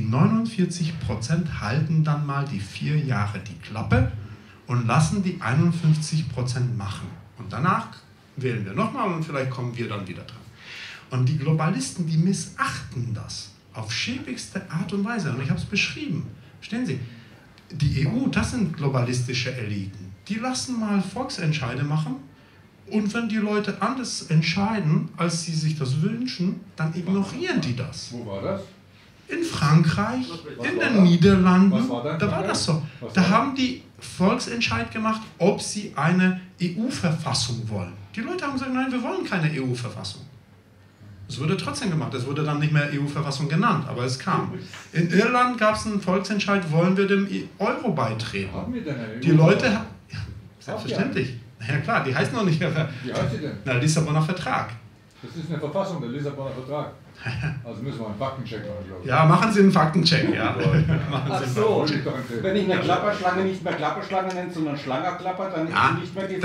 49% halten dann mal die 4 Jahre die Klappe und lassen die 51% machen. Und danach wählen wir nochmal und vielleicht kommen wir dann wieder dran. Und die Globalisten, die missachten das auf schäbigste Art und Weise. Und ich habe es beschrieben. Verstehen Sie? Die EU, das sind globalistische Eliten. Die lassen mal Volksentscheide machen. Und wenn die Leute anders entscheiden, als sie sich das wünschen, dann ignorieren die das. Wo war das? In Frankreich, in den Niederlanden, da war das so. Da haben die Volksentscheid gemacht, ob sie eine EU-Verfassung wollen. Die Leute haben gesagt, nein, wir wollen keine EU-Verfassung. Es wurde trotzdem gemacht, es wurde dann nicht mehr EU-Verfassung genannt, aber es kam. In Irland gab es einen Volksentscheid, wollen wir dem Euro beitreten. Haben wir denn eine EU? Die Leute, ja, selbstverständlich. Ja klar, die heißt noch nicht. Wie heißt sie denn? Na, Lissabonner Vertrag. Das ist eine Verfassung, der Lissabonner Vertrag. Also müssen wir einen Faktencheck machen, glaube ich. Ja, machen Sie einen Faktencheck, ja. Ach so, wenn ich eine Klapperschlange nicht mehr Klapperschlange nenne, sondern Schlangerklapper, dann ist sie nicht mehr die...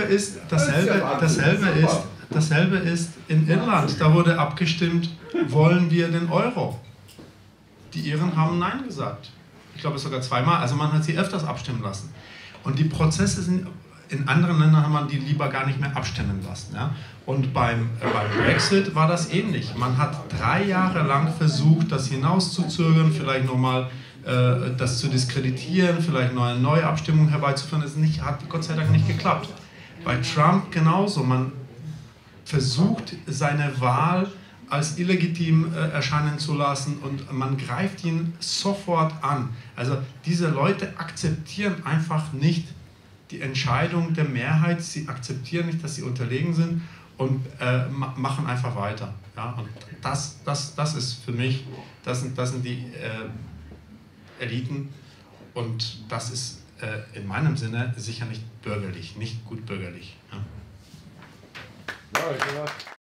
Dasselbe ist in Irland. Da wurde abgestimmt, wollen wir den Euro. Die Iren haben Nein gesagt. Ich glaube sogar zweimal, also man hat sie öfters abstimmen lassen. Und die Prozesse sind... In anderen Ländern hat man die lieber gar nicht mehr abstimmen lassen. Ja? Und beim Brexit war das ähnlich. Man hat 3 Jahre lang versucht, das hinauszuzögern, vielleicht nochmal das zu diskreditieren, vielleicht noch eine neue Abstimmung herbeizuführen. Das hat Gott sei Dank nicht geklappt. Bei Trump genauso. Man versucht, seine Wahl als illegitim erscheinen zu lassen und man greift ihn sofort an. Also diese Leute akzeptieren einfach nicht die Entscheidung der Mehrheit, sie akzeptieren nicht, dass sie unterlegen sind und machen einfach weiter. Ja? Und das ist für mich, das sind die Eliten und das ist in meinem Sinne sicher nicht bürgerlich, nicht gut bürgerlich. Ja? Ja, ich